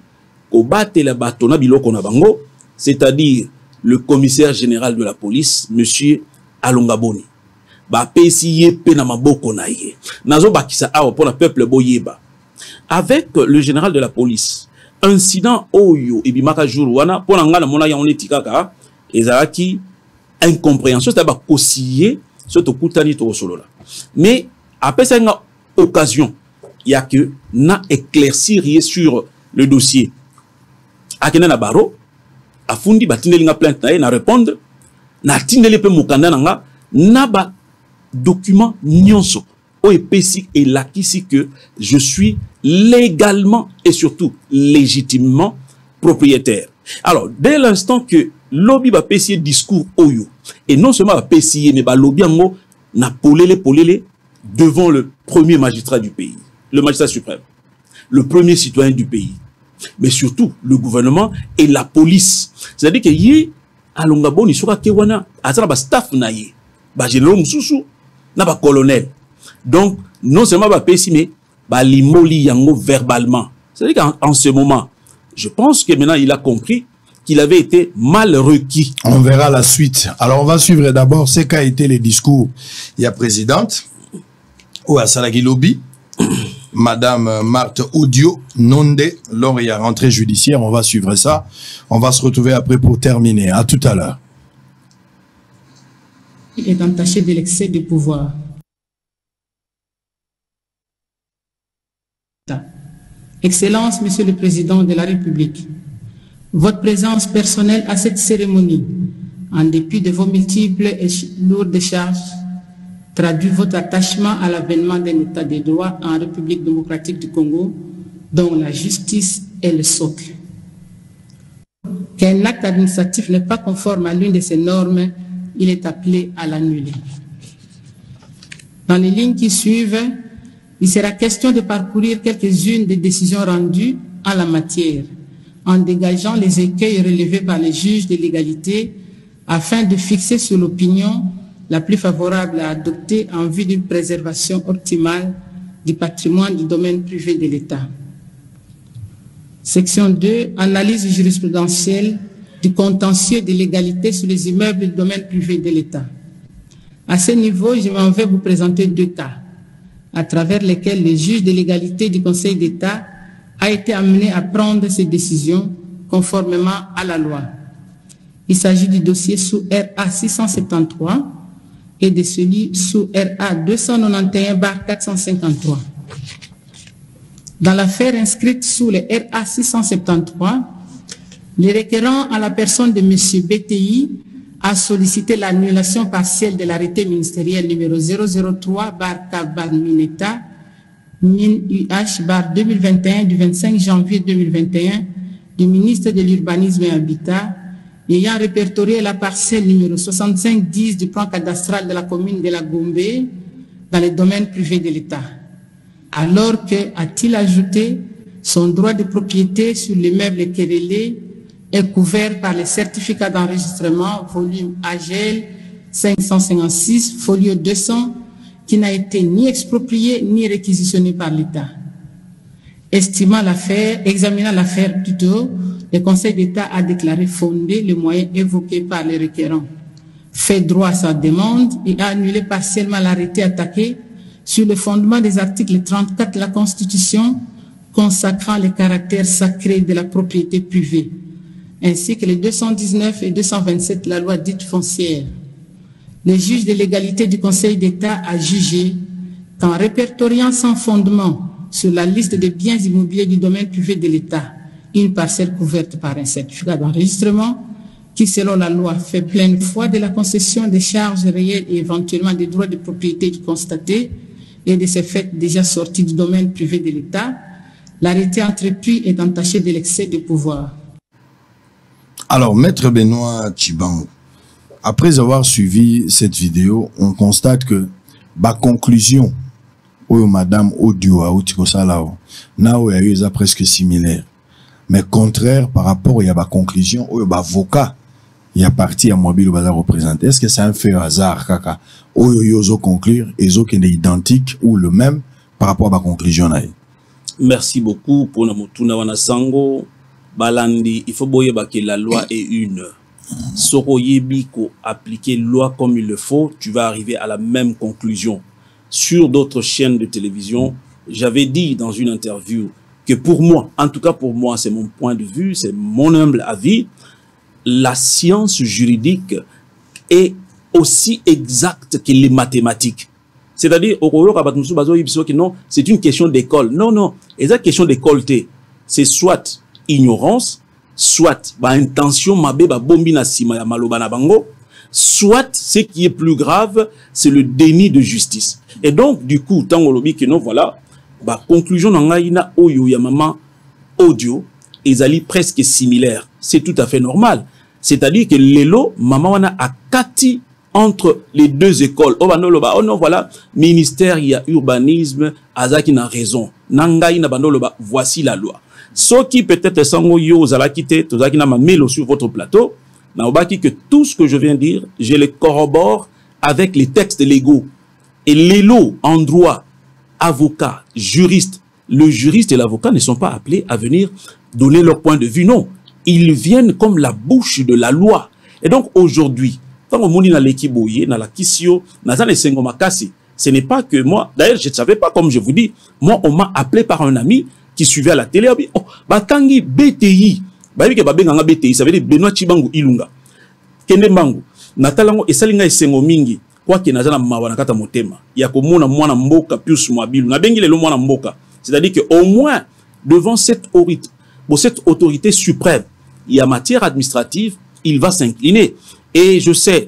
c'est-à-dire le commissaire général de la police, M. Alongaboni. Bapessi Penamaboko Naye. Nazo Bakisa Awa pour le peuple Boyeba. Avec le général de la police, incident Oyo et Bimaka Jourouana, pour l'angala mona ya onetikaka, ezalaki incompréhension, c'est-à-dire qu'aussi, c'est au Koutani Torosolola. Mais, après cette occasion, il y a que na éclaircir sur le dossier. Akena na baro, afundi batindeli nga plainte na répondre, na tindeli pe mukanda nga, na ba document nyonso. O epesi et lakisi que je suis légalement et surtout légitimement propriétaire. Alors, dès l'instant que lobby va pessier discours oyo, et non seulement va pessier, mais va lobby en na polele polele devant le premier magistrat du pays, le magistrat suprême, le premier citoyen du pays, mais surtout le gouvernement et la police. C'est-à-dire que yé alongabo ni soka kewana azana ba staff na yé, ba général mususu na ba colonel. Donc non seulement va pessier, mais ba limoli yango verbalement. C'est-à-dire qu'en ce moment, je pense que maintenant il a compris qu'il avait été mal requis. On verra la suite. Alors on va suivre d'abord ce qu'a été les discours. Il y a présidente, ou à Salagi Lobby, Madame Marthe Oudio Nonde, lors il y a rentrée judiciaire. On va suivre ça. On va se retrouver après pour terminer. À tout à l'heure. Il est entaché de l'excès de pouvoir. Excellence, Monsieur le Président de la République, votre présence personnelle à cette cérémonie, en dépit de vos multiples et lourdes charges, traduit votre attachement à l'avènement d'un état de droit en République démocratique du Congo, dont la justice est le socle. Qu'un acte administratif n'est pas conforme à l'une de ces normes, il est appelé à l'annuler. Dans les lignes qui suivent, il sera question de parcourir quelques-unes des décisions rendues en la matière, en dégageant les écueils relevés par les juges de l'égalité afin de fixer sur l'opinion la plus favorable à adopter en vue d'une préservation optimale du patrimoine du domaine privé de l'État. Section deux. Analyse jurisprudentielle du contentieux de l'égalité sur les immeubles du domaine privé de l'État. À ce niveau, je m'en vais vous présenter deux cas, à travers lesquels le juge de l'égalité du Conseil d'État a été amené à prendre ses décisions conformément à la loi. Il s'agit du dossier sous R A six cent soixante-treize et de celui sous R A deux cent quatre-vingt-onze barre quatre cent cinquante-trois. Dans l'affaire inscrite sous le R A six cent soixante-treize, le requérant à la personne de M. B T I a sollicité l'annulation partielle de l'arrêté ministériel numéro zéro zéro trois barre K barre Mineta Min U H barre deux mille vingt et un du vingt-cinq janvier deux mille vingt et un du ministre de l'Urbanisme et Habitat ayant répertorié la parcelle numéro soixante-cinq dix du plan cadastral de la commune de la Gombe dans les domaines privés de l'État. Alors que, a-t-il ajouté, son droit de propriété sur l'immeuble querellé est couvert par les certificats d'enregistrement volume A G L cinq cent cinquante-six, folio deux cents, qui n'a été ni exproprié ni réquisitionné par l'État. Estimant l'affaire, examinant l'affaire plutôt, le Conseil d'État a déclaré fondé le moyen évoqué par les requérants, fait droit à sa demande et a annulé partiellement l'arrêté attaqué sur le fondement des articles trente-quatre de la Constitution consacrant le caractère sacré de la propriété privée, ainsi que les deux cent dix-neuf et deux cent vingt-sept de la loi dite foncière. Le juge de l'égalité du Conseil d'État a jugé qu'en répertoriant sans fondement sur la liste des biens immobiliers du domaine privé de l'État une parcelle couverte par un certificat d'enregistrement qui, selon la loi, fait pleine foi de la concession des charges réelles et éventuellement des droits de propriété constatés et de ces faits déjà sortis du domaine privé de l'État, l'arrêté entrepris est entaché de l'excès de pouvoir. Alors, Maître Benoît Tchibango, après avoir suivi cette vidéo, on constate que ma conclusion, où Madame Audio, now est presque similaire. Mais contraire par rapport à la conclusion, où l'avocat il a parti à Mobile va représenter. Est-ce que c'est un fait hasard, kaka, où yozo conclure, et zo qui est identique ou le même par rapport à la conclusion? Merci beaucoup pour notre Tuna Sango. Balandi, il faut que la loi est une. Soko Yebiko, appliquer loi comme il le faut, tu vas arriver à la même conclusion. Sur d'autres chaînes de télévision, j'avais dit dans une interview que pour moi, en tout cas pour moi, c'est mon point de vue, c'est mon humble avis, la science juridique est aussi exacte que les mathématiques. C'est-à-dire, non, c'est une question d'école. Non, non, et la question d'école, c'est soit ignorance, soit bah, intention, mabe, bah, bombina sima ya maloba na bango, soit ce qui est plus grave, c'est le déni de justice. Et donc, du coup, tant que que non, voilà, bah, conclusion na oyo ya maman audio, ezali presque similaire. C'est tout à fait normal. C'est-à-dire que l'élo, maman wana a kati entre les deux écoles. Oh, bah, non, bah, oh non, voilà, ministère, il y a urbanisme, azaki na raison. Nangai na bando ba, voici la loi. Ce qui peut-être sango yo zala kite, tozaki na mamelo sur votre plateau, na obaki que tout ce que je viens de dire, je le corrobore avec les textes légaux. Et l'élo, en droit, avocat, juriste, le juriste et l'avocat ne sont pas appelés à venir donner leur point de vue, non. Ils viennent comme la bouche de la loi. Et donc aujourd'hui, quand on dit dans l'équipe, dans la Kissio, dans les Sengomakasi, ce n'est pas que moi, d'ailleurs je ne savais pas, comme je vous dis, moi on m'a appelé par un ami qui suivait à la télé, oh, Bakangi B T I, B T I, ça veut dire Benoît Tchibango Ilunga, Kende Mango, Natalango et Salinga et Sengomingi, quoi qu'il y ait dans Mawanakata Motema, il y a comme mon mwana mboka, plus moi bilou, n'a bengi le mwana mboka. C'est-à-dire qu'au moins, devant cette autorité, pour cette autorité suprême, il y a matière administrative, il va s'incliner. Et je sais,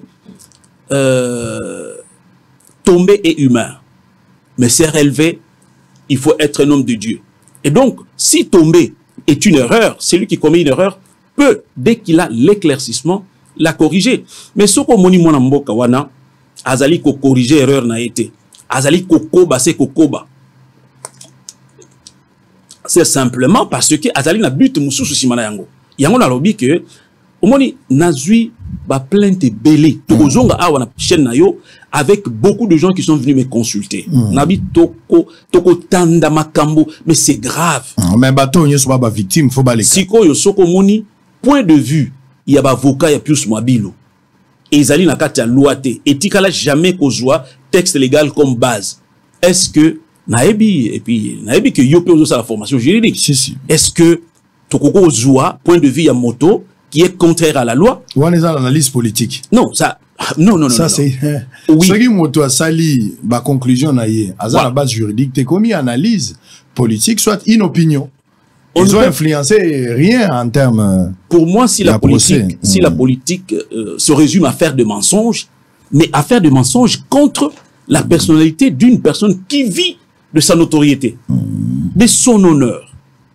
euh, tomber est humain, mais c'est relevé, il faut être un homme de Dieu. Et donc, si tomber est une erreur, celui qui commet une erreur peut, dès qu'il a l'éclaircissement, la corriger. Mais ce qu'on moni mona mboka wana, azali ko corriger erreur na été, azali ko koba se ko koba. c'est simplement parce que azali na but mususu simana yango yango na lobi que omoni nazui ba plainte belé tokozonga awa na chaîne na yo avec beaucoup de gens qui sont venus me consulter mm. nabi toko toko tanda makambo mais c'est grave mm. mais bato nyo so ba victime faut ba les siko yo soko moni point de vue il y a ba avocat ya Pius Mwabilo et ezali na kati ya loi te etikala jamais kozwa texte légal comme base. Est-ce que naebi et puis naebi que yo peut la formation juridique si, si. Est-ce que tokoko ozwa point de vue ya moto qui est contraire à la loi? Ou on est dans l'analyse politique. Non, ça non non non. Ça c'est oui. Ce qui moto a sali ba conclusion na yé à la base juridique t'es commis analyse politique soit une opinion. Ils ont influencé rien en termes. Pour moi, si la politique, procès. si mmh. la politique euh, se résume à faire de mensonges, mais à faire de mensonges contre la personnalité d'une personne qui vit de sa notoriété, mmh. de son honneur,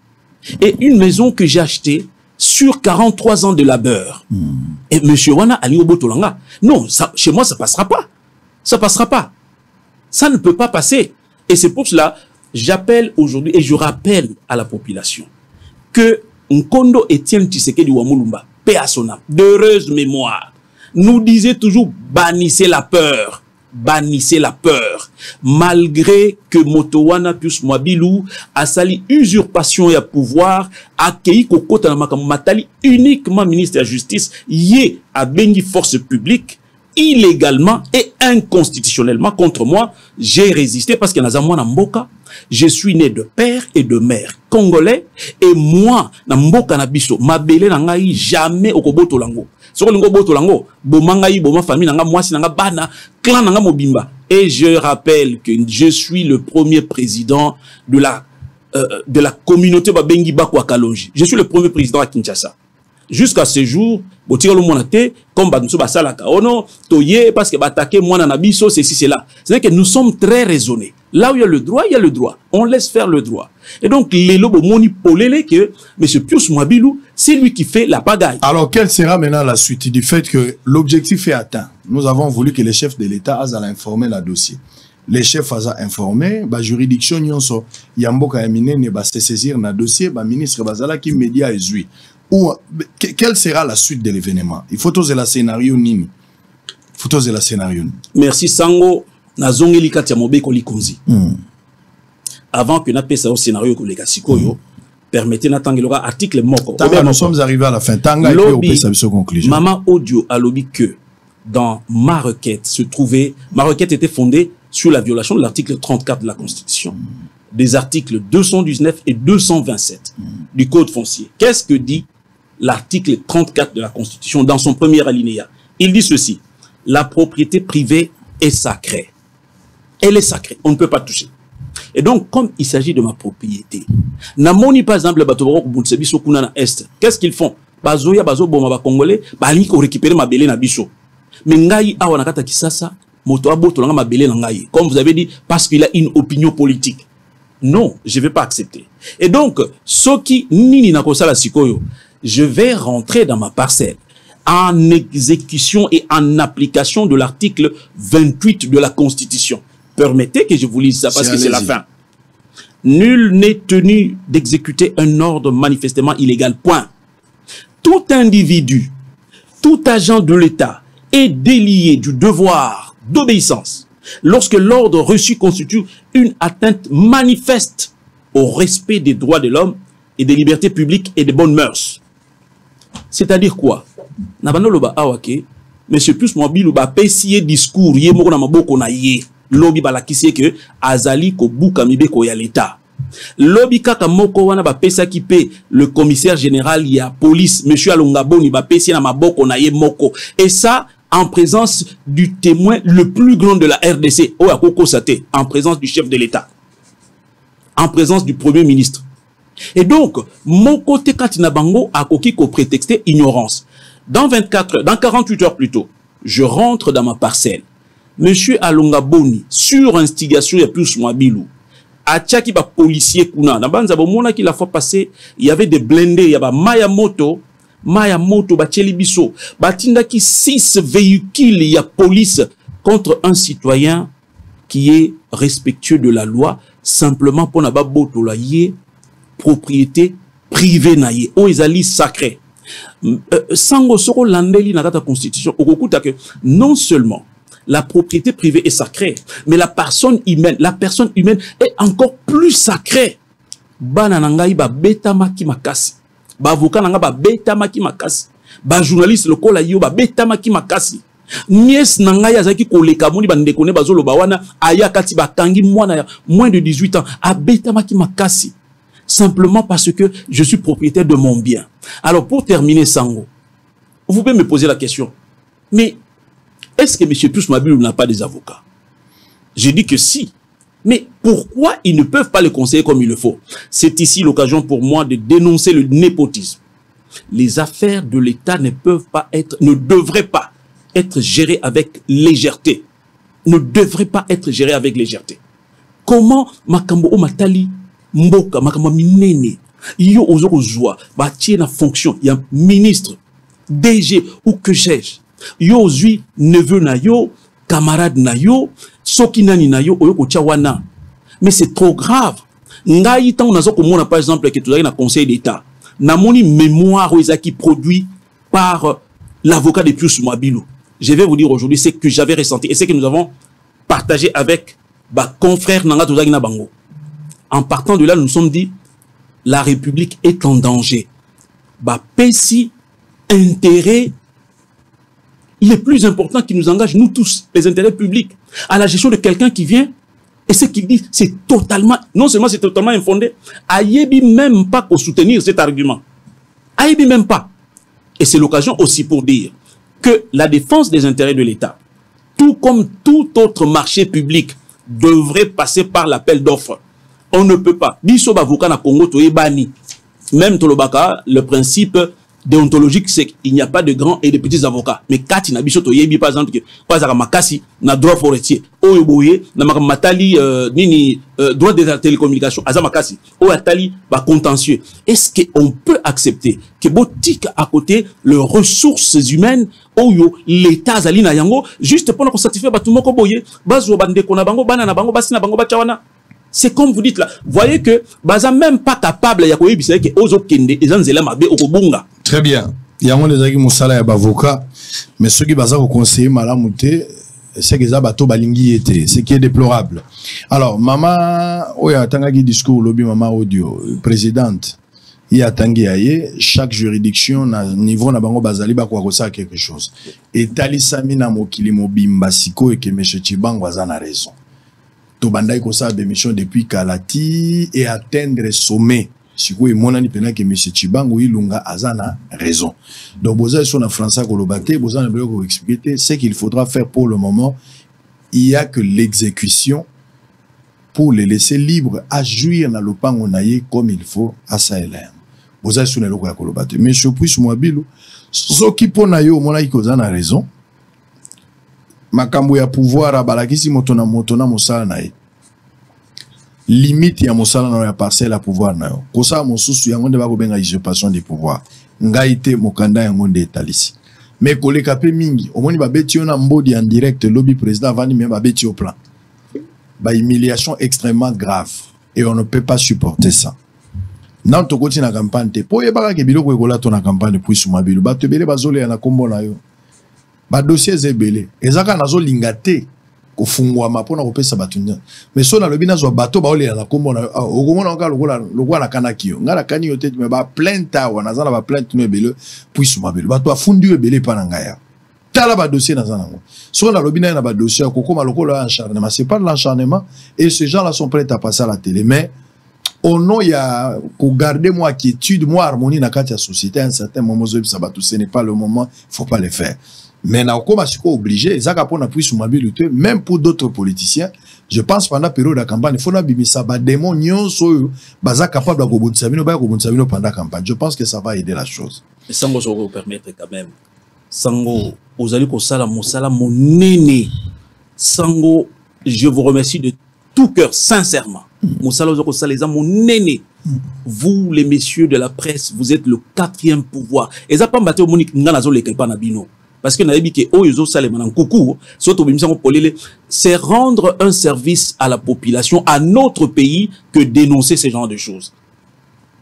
et une maison que j'ai achetée sur quarante-trois ans de labeur. Mmh. Et Monsieur Wana Ali Obotolanga, non, ça, chez moi ça passera pas, ça passera pas, ça ne peut pas passer. Et c'est pour cela. J'appelle aujourd'hui et je rappelle à la population que Nkondo Etienne Tshisekedi Wamulumba, paix à son âme, d'heureuse mémoire, nous disait toujours bannissez la peur, bannissez la peur, malgré que Motowana Pius Mwabilou a sali usurpation et à pouvoir, accueilli Kokota Matali uniquement ministre de la Justice, yé a béni force publique, illégalement et inconstitutionnellement contre moi. J'ai résisté parce que Nazamwa Namboka, je suis né de père et de mère congolais et moi, Namboka Nabiso, ma belle n'angaï jamais au Koboto Lango. Sur le Koboto Lango, Bomangaï, Boma famille, Nanga, moi, Nanga Bana, clan Nanga Mobimba. Et je rappelle que je suis le premier président de la, euh, de la communauté Babengi Bakwa Kalonji. Je suis le premier président à Kinshasa. Jusqu'à ce jour, comme Banouso Basalaka, oh non, toye, parce que bataké, moi, nanabiso, c'est si, c'est là. C'est-à-dire que nous sommes très raisonnés. Là où il y a le droit, il y a le droit. On laisse faire le droit. Et donc, les lobos monipolés, que M. Pius Mwabilou, c'est lui qui fait la pagaille. Alors, quelle sera maintenant la suite du fait que l'objectif est atteint? Nous avons voulu que les chefs de l'État aient informé le dossier. Les chefs ont informé, la juridiction, Nyonso, Yamboka Yamine, ne va se saisir dans le dossier, le ministre Bazala qui média est ou quelle sera la suite de l'événement? Il faut oser la scénario nini. Il faut oser la scénario. Merci Sango. Nazongeli katia mobe ko likonzi. Avant que na pesa au scénario ko lekasiko yo, permettez n'atangela article moko. Tanga, nous sommes arrivés à la fin. Tanga et au pesa biso conclusion. Maman audio a lobby que dans ma requête se trouvait, ma requête était fondée sur la violation de l'article trente-quatre de la Constitution, mm. des articles deux cent dix-neuf et deux cent vingt-sept mm. du Code foncier. Qu'est-ce que dit l'article trente-quatre de la Constitution dans son premier alinéa? Il dit ceci: la propriété privée est sacrée. Elle est sacrée, on ne peut pas toucher. Et donc, comme il s'agit de ma propriété, namoni par exemple bato bunsebi sokuna na est, qu'est-ce qu'ils font? Bazoya bazo boma ba congolais, ba li ko récupérer ma belé na biso. Mais ngai awa na kata kisasa, moto aboto nga ma belé na ngai. Comme vous avez dit, parce qu'il a une opinion politique. Non, je ne vais pas accepter. Et donc, soki nini na kosala sikoyo, je vais rentrer dans ma parcelle en exécution et en application de l'article vingt-huit de la Constitution. Permettez que je vous lise ça parce que c'est la fin. Nul n'est tenu d'exécuter un ordre manifestement illégal. Point. Tout individu, tout agent de l'État est délié du devoir d'obéissance lorsque l'ordre reçu constitue une atteinte manifeste au respect des droits de l'homme et des libertés publiques et des bonnes mœurs. C'est-à-dire quoi? Nabanoloba awake, Monsieur Pius Mwabilou ba pesiye discours ye moko na maboko na ye. Lobi balakisi que azali ko buka mibeko ya l'État. Lobi kaka moko wana ba pesa ki pe le commissaire général ya police Monsieur Alongaboni ba pesiye na maboko na ye moko. Et ça en présence du témoin le plus grand de la R D C, Oakoko Sate, en présence du chef de l'État, en présence du Premier ministre. Et donc, mon côté Katina Bango a koki ko prétexté ignorance. Dans vingt-quatre heures, dans quarante-huit heures plus tôt, je rentre dans ma parcelle. Monsieur Alongaboni, sur instigation de Pius Mwabilou, a tchaki ba policier kuna. Dans banza bomona qui la fois passée, il y avait des blindés, il y avait Maya Moto, Maya Moto, ba Biso, batinda ki six véhicules, il y a police contre un citoyen qui est respectueux de la loi, simplement pour n'a pas boto la yé, propriété privée naïe o ezali sacré euh, sango soko landeli na kata constitution okokuta que non seulement la propriété privée est sacrée, mais la personne humaine, la personne humaine est encore plus sacrée. Bana nangai ba beta maki makasi, ba avocat nanga ba beta maki makasi, ba journaliste lokola yo ba beta maki makasi. Nies nangai azaki koleka moni ba ndekone bazolo ba wana aya kati ba kangi mwana ya moins de dix-huit ans a beta maki makasi. Simplement parce que je suis propriétaire de mon bien. Alors pour terminer Sango, vous pouvez me poser la question, mais est-ce que M. Pius Mabilou n'a pas des avocats? Je dis que si. Mais pourquoi ils ne peuvent pas le conseiller comme il le faut? C'est ici l'occasion pour moi de dénoncer le népotisme. Les affaires de l'État ne peuvent pas être, ne devraient pas être gérées avec légèreté. Ne devraient pas être gérées avec légèreté. Comment Makambo Matali Mboka, Makambo Minene, yo ozoko zwa, ba tie na fonction, il y a ministre, D G ou que sais-je. Yo zui neveu na yo, camarade na yo, soki nani na yo, oyo kotia wana. Mais c'est trop grave. Ngai tant nazo komona par exemple que tu as na conseil d'état. Na moni mémoire qui produit par l'avocat de Pius Mabilou. Je vais vous dire aujourd'hui ce que j'avais ressenti et ce que nous avons partagé avec ba confrère nanga tozaki na bango. En partant de là, nous nous sommes dit la République est en danger. Ba pesi intérêt les plus importants qui nous engagent, nous tous, les intérêts publics, à la gestion de quelqu'un qui vient, et ce qu'il dit, c'est totalement, non seulement c'est totalement infondé, ayebi même pas pour soutenir cet argument. Ayebi même pas. Et c'est l'occasion aussi pour dire que la défense des intérêts de l'État, tout comme tout autre marché public, devrait passer par l'appel d'offres. On ne peut pas. Biso bavoka na Congo to ebani. Même Tolobaka, le principe déontologique, c'est qu'il n'y a pas de grands et de petits avocats. Mais quand il y a des choses, par exemple, que pas à Makassi, na droit forestier, Oyoboye, na Matali, nini, droit des télécommunications, à Makassi, Oyatali, bah, contentieux. Est-ce qu'on peut accepter que boutique à côté, les ressources humaines, Oyo, l'État Zalina Yango, juste pour nous satisfaire, bah, tout le monde, Boye, Bazo, Bande, Konabango, Banana, Bango, Bassina, Bango, Bachawana. C'est comme vous dites là. Vous voyez que Baza même pas capable de faire que Ozo Kende et Zanzela Mabe Okobunga. Très bien. Il y a des gens qui ont salaire avocat, mais ceux qui basent au conseiller malamouté, c'est que ça bateau balingi était, ce qui est déplorable. Alors, maman, oya tangaki discours lobby maman audio, présidente, il y a tangi aye, chaque juridiction na niveau na bango bazali ba kwa kosa quelque chose. Et talisami na mokili mobimba siko et que monsieur Chibango a raison. Tobandai kosa de mission depuis Kalati et atteindre sommet. Si vous monani pena que monsieur Chibango Ilunga azana raison. Donc boza sur la France kolobate, boza na belo expliquer ce qu'il faudra faire pour le moment. Il y a que l'exécution pour les laisser libres à jouir na lopango naye comme il faut à Sahel. Boza sur le logo ya kolobate. Mais je puis moi bilo soki pona yo mona ikozana raison. Makambo ya pouvoir abalakisi motona motona mosala na ye. Limite ya mosala na ya parcelle à pouvoir na yo. Kosa mosusu yango nde ba ko benga usurpation des pouvoirs. Ngaite mokanda yango nde etalisi. Mais koleka pe mingi, omoni ba beti yo na mbodi en direct lobby président vani même ba beti au plan. Ba humiliation extrêmement grave et on ne peut pas supporter ça. Nan to koti na campagne te. Po yebaka ke biloko ekola to na campagne pour Soumabilo. Ba tebele bazole na kombo na yo. Ba dossier zebele ezaka nazo lingate ko fungwa mapona ko pesa batunya mais so na lobi nazo bato ba ole na kombo na okomona ka lokola lokola kanaki yo ngala kani yo te me ba plainte wa nazala ba plainte no ebele puis Soumabilo bato afundi ebele pa na ngaya tala ba dossier na zanango so na lobi na ba dossier ko koma lokola acharnement c'est pas de l'acharnement et ces gens là sont prêts à passer à la télé mais au nom il y a ko garder moi quiétude moi harmonie na kati ya société à un certain moment zo ça bato ce n'est pas le moment il faut pas le faire. Mais na okoma siko obligé ezaka pona puis Soumabilo même pour d'autres politiciens je pense pendant la période de campagne il faut na bimisa ba démon nyonso baza capable de kobundisa bino ba kobundisa bino pendant la campagne je pense que ça va aider la chose. Et Sango ça vous permettre quand même Sango vous allez ko sala mosala monene Sango je vous remercie de tout cœur sincèrement mosala ko sala les monene vous les messieurs de la presse vous êtes le quatrième pouvoir et ça pas mbaté monique ngana zo lekel pa na bino. Parce que c'est rendre un service à la population, à notre pays, que dénoncer ce genre de choses.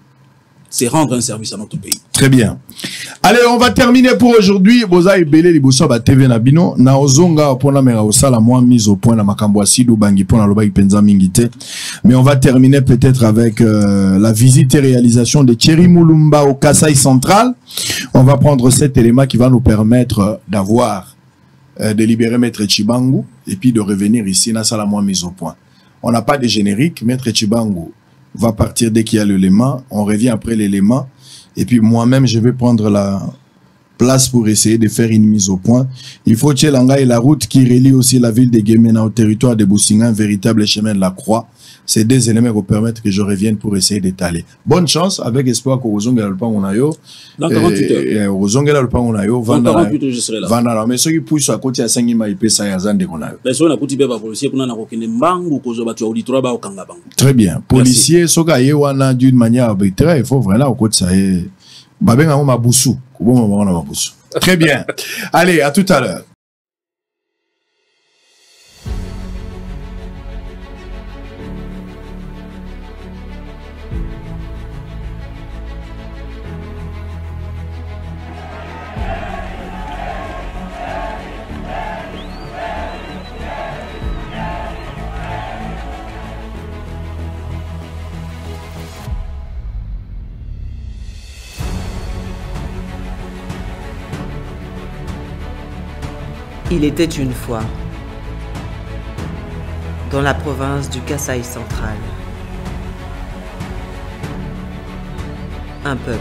c'est rendre un service à notre pays. Très bien. Allez, on va terminer pour aujourd'hui. Boza et Belé Liboso ba T V Nabino. Na ozonga pona mera osala moi mise au point na makambo asidu bangi pona loba ipenza mingite. Mais on va terminer peut-être avec euh, la visite et réalisation de Thierry Moulumba au Kasaï Central. On va prendre cet élément qui va nous permettre d'avoir euh, de libérer Maître Chibangu et puis de revenir ici na sala moi mise au point. On n'a pas de générique. Maître Chibangu va partir dès qu'il y a l'élément. On revient après l'élément. Et puis moi-même, je vais prendre la place pour essayer de faire une mise au point. Il faut que Tchelanga et la route qui relie aussi la ville de Guémena au territoire de Boussinga, un véritable chemin de la Croix. Ces deux éléments vont permettre que je revienne pour essayer d'étaler. Bonne chance, avec espoir qu'au Zonga le pan on a yo. Dans quarante-huit heures. Au Zonga le pan on a yo. Dans quarante-huit heures, je serai là. Vandala. Mais ceux qui poussent à côté à Sangima, ils payent ça à Zande qu'on a yo. Mais si on a coûté pour policier, on a coûté Mbangu, qu'on a battu auditoire, au Kangabangu. Très bien. Policier, ceux qui ont d'une manière arbitraire, il faut vraiment au côté ça est. Très bien. Allez, à tout à l'heure. Il était une fois, dans la province du Kasaï central, un peuple,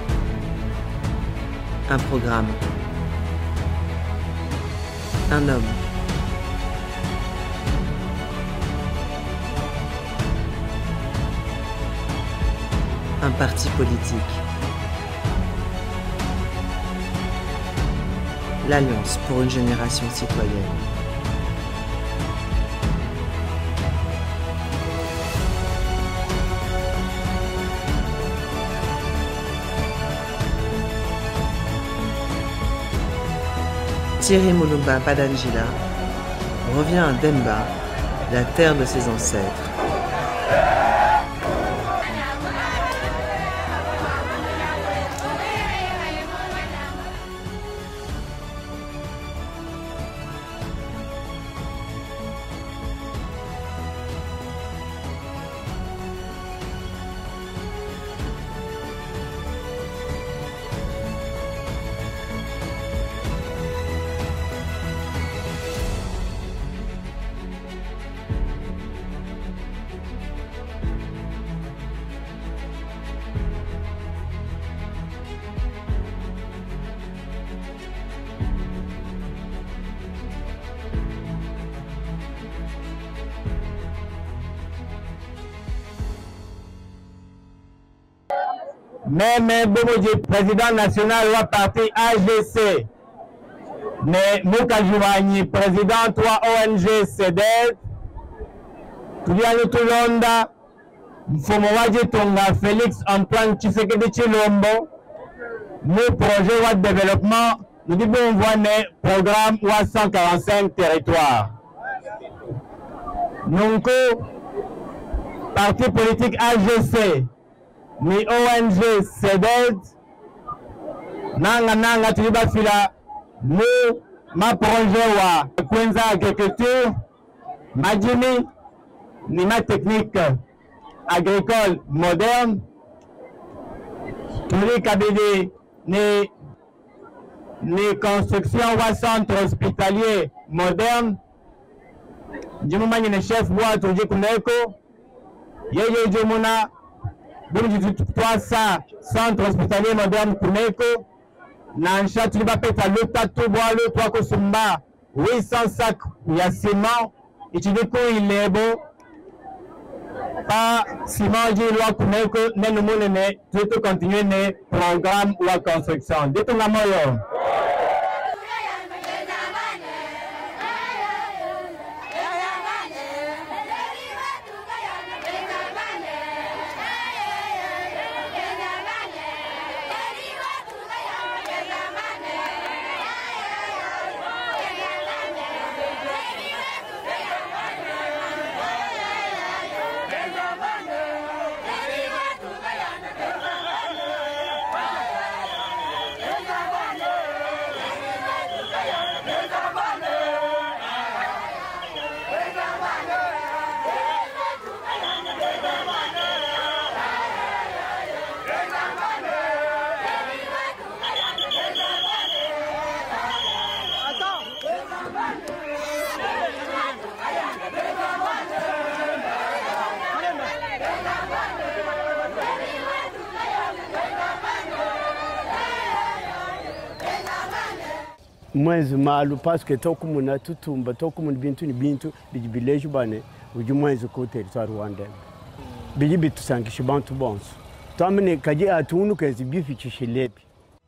un programme, un homme, un parti politique. L'Alliance pour une génération citoyenne. Thierry Moulumba Badangila revient à Demba, la terre de ses ancêtres. Même Boboji, président national wa parti A G C, mais Moukajouani, président wa O N G C D E D, Tuliani Tulonda, Mfomowaji Tonga Félix Antoine Tshisekedi Tshilombo, nos projets wa développement, nous devons voir un programme wa cent quarante-cinq territoires. Donc, parti politique A G C, ni O N G C D E D, nanga nanga tuliba fila ni ma projet wa kwenza agriculture, majimi ni ma technique agricole moderne, tuli kabidi ni ni construction wa centre hospitalier moderne, jimumani ni chef bois tuji kuneko, yeye jumuna trois cents centres hospitaliers modernes Kuneko, Nansha Tuliba Peta Luta Tuboalo, Toako Sumba, huit cents sacs ya ciment, Ichidiko Ilebo, pas ciment Jilwa Kuneko, Nenumune, tout continuer le programme ou la construction. Dites-nous la moyo. mwezi malu parce que toku muna tutumba toku mun bintu ni bintu biji village bane uji mwezi ko territoire wande biji bitu sankishi bantu bonso tamne kaji atunu kezi bifi chishilepi.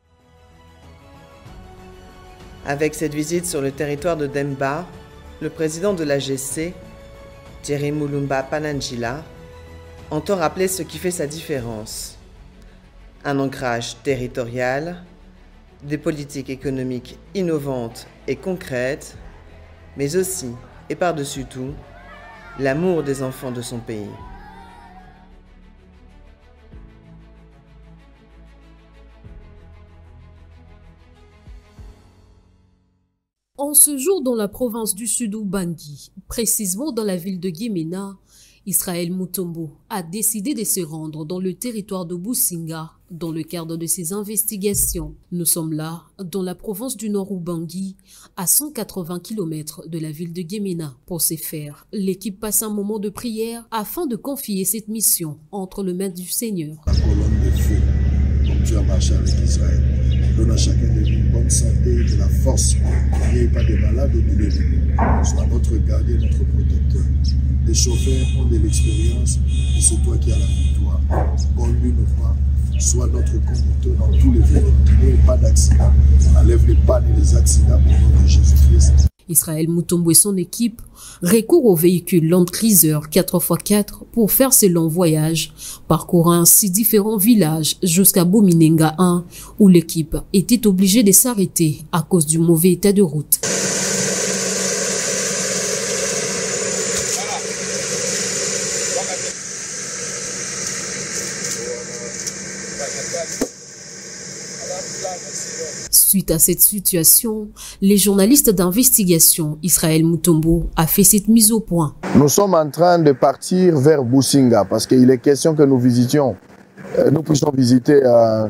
Avec cette visite sur le territoire de Demba, le président de l'A G C, Thierry Mulumba Pananjila, entend rappeler ce qui fait sa différence. Un ancrage territorial, des politiques économiques innovantes et concrètes, mais aussi, et par-dessus tout, l'amour des enfants de son pays. En ce jour dans la province du Sud-Ubangi, précisément dans la ville de Gemena, Israël Mutombo a décidé de se rendre dans le territoire de Businga dans le cadre de ses investigations. Nous sommes là, dans la province du Nord-Ubangi, à cent quatre-vingts kilomètres de la ville de Gemena. Pour ce faire, l'équipe passe un moment de prière afin de confier cette mission entre le maître du Seigneur. La colonne de feu, comme tu as marché avec Israël, donne à chacun de nous une bonne santé, de la force, qu'il n'y ait pas de malades ou de l'ennemi. Sois notre gardien, notre protecteur. Les chauffeurs ont de l'expérience et c'est toi qui as la victoire. Bonne lune ou pas, sois notre conducteur dans tous les vélos. Qu'il n'y ait pas d'accident. Enlève les pannes et les accidents au nom de Jésus-Christ. Israël Mutombo et son équipe recourent au véhicule Land Cruiser quatre par quatre pour faire ce long voyage, parcourant ainsi différents villages jusqu'à Bominenga un, où l'équipe était obligée de s'arrêter à cause du mauvais état de route. Suite à cette situation, les journalistes d'investigation Israël Mutombo a fait cette mise au point. Nous sommes en train de partir vers Businga parce qu'il est question que nous visitions, euh, nous puissions visiter euh,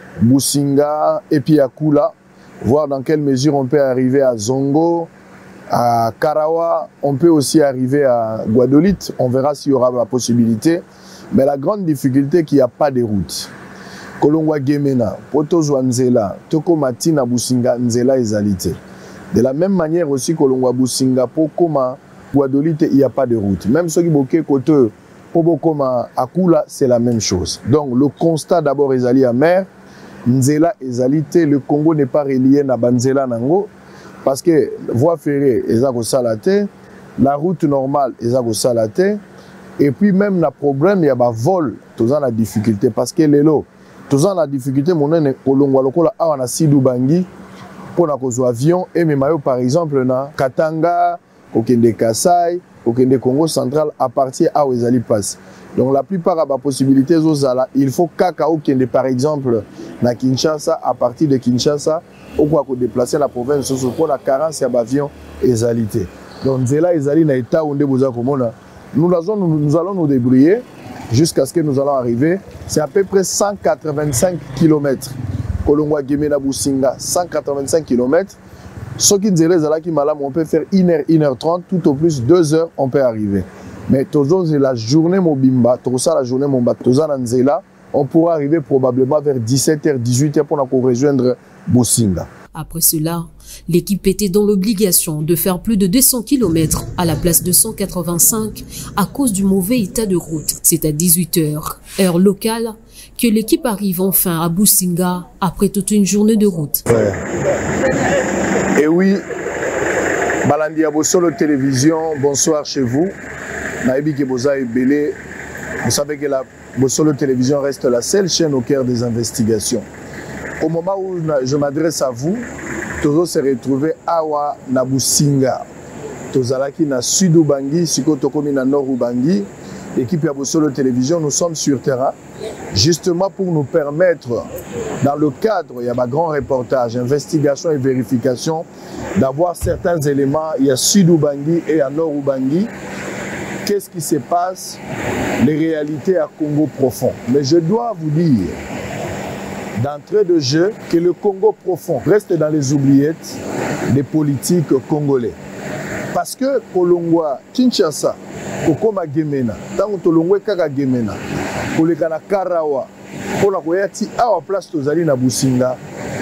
Businga et puis à Kula, voir dans quelle mesure on peut arriver à Zongo, à Karawa, on peut aussi arriver à Guadolite, on verra s'il y aura la possibilité. Mais la grande difficulté, c'est qu'il n'y a pas de route. Kolongwa Gemena, Potozwa Nzela, Toko Matina Businga, Nzela ezalité. De la même manière aussi, Kolongwa Businga, Pokoma, Guadolite, il n'y a pas de route. Même ceux qui boquent côté Pobokoma, Akula, c'est la même chose. Donc le constat d'abord est allé à mer, Nzela ezalité, le Congo n'est pas relié à Banzela Nango, parce que voie ferrée, Ezako Salate, la route normale, Ezako Salate, et puis même le problème, il y a un vol, tout ça la difficulté, parce que les lots, tout ça la difficulté, mon nom est Kolongwa Lokola, on a Sidou Bangi, pour un avion, et même par exemple, na Katanga, Okende Kasai, Okende Congo central, à partir à Ouezali passe. Donc la plupart de la possibilité, il faut Kakao Kende par exemple, na Kinshasa, à partir de Kinshasa, ou quoi que déplacer la province, pour la carence d'avion ezalité. Donc Nzela ezali na état où nous allons nous, nous allons nous débrouiller jusqu'à ce que nous allons arriver. C'est à peu près cent quatre-vingt-cinq kilomètres. Kolongwa Gemena Businga, cent quatre-vingt-cinq kilomètres. Ce qui Nzela ezala qui malam, on peut faire une heure, une heure trente, tout au plus deux heures, on peut arriver. Mais toujours c'est la journée Mobimba, tout ça la journée Mobimba, tout ça Nzela, on pourra arriver probablement vers dix-sept heures, dix-huit heures pour nous rejoindre Businga. Après cela, l'équipe était dans l'obligation de faire plus de deux cents kilomètres à la place de cent quatre-vingt-cinq à cause du mauvais état de route. C'est à dix-huit heures, heure locale, que l'équipe arrive enfin à Businga après toute une journée de route. Ouais. Et oui, Balandi Abosolo Télévision, bonsoir chez vous. Naïbi Keboza et Belé, vous savez que la Bosolo Télévision reste la seule chaîne au cœur des investigations. Au moment où je m'adresse à vous, Tozo s'est retrouvé à Awa Nabusinga. Tozalaki na Sud-Ubangi, Siko Tokomi na Nord-Ubangi. L'équipe de Bosolo Télévision, nous sommes sur terrain, justement pour nous permettre, dans le cadre, il y a un grand reportage, investigation et vérification, d'avoir certains éléments, il y a Sud-Ubangi et à Nord-Ubangi. Qu'est-ce qui se passe, les réalités à Congo profond. Mais je dois vous dire, d'entrée de jeu, que le Congo profond reste dans les oubliettes des politiques congolais. Parce que Kolongwa, Kinshasa, Kokoma Gemena, tant que Kolongwa Kaka Gemena, Kolekana Karawa, pour la Koyati, à la place Tozali na Businga,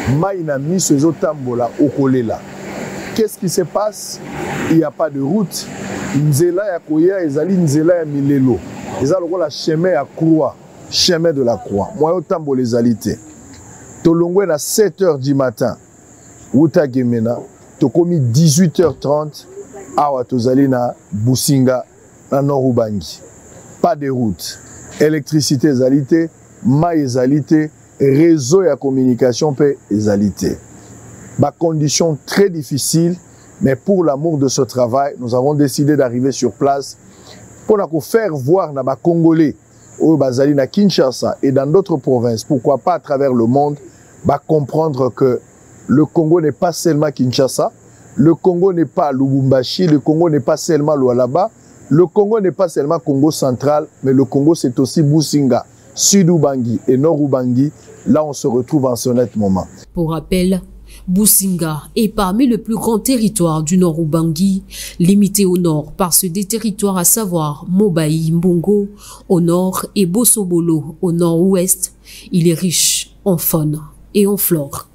Maïna miso ezotambola okolela. Qu'est-ce qui se passe? Il n'y a pas de route. Nzela ya koya ezali nzela ya milelo. Eza lokola chemin ya croix, chemin de la croix. Moi otambola ezali te. Tolongwe na sept heures du matin. Uta Gemena, tokomi dix-huit heures trente awa tozali na Businga na Norubangi. Pas de route. Électricité ezali te, mai ezali te, réseau ya communication pe ezali te. Bah, conditions très difficiles, mais pour l'amour de ce travail, nous avons décidé d'arriver sur place pour nous faire voir na ba Congolais au Bazali na Kinshasa et dans d'autres provinces, pourquoi pas à travers le monde, bah, comprendre que le Congo n'est pas seulement Kinshasa, le Congo n'est pas Lubumbashi, le Congo n'est pas seulement Lualaba, le Congo n'est pas seulement Congo central, mais le Congo c'est aussi Businga, Sud-Ubangi et Nord-Ubangi. Là, on se retrouve en ce net moment. Pour rappel, Businga est parmi les plus grands territoires du Nord-Ubangi, limité au nord par ceux des territoires à savoir Mobaï, Mbongo au nord et Bosobolo au nord-ouest. Il est riche en faune et en flore.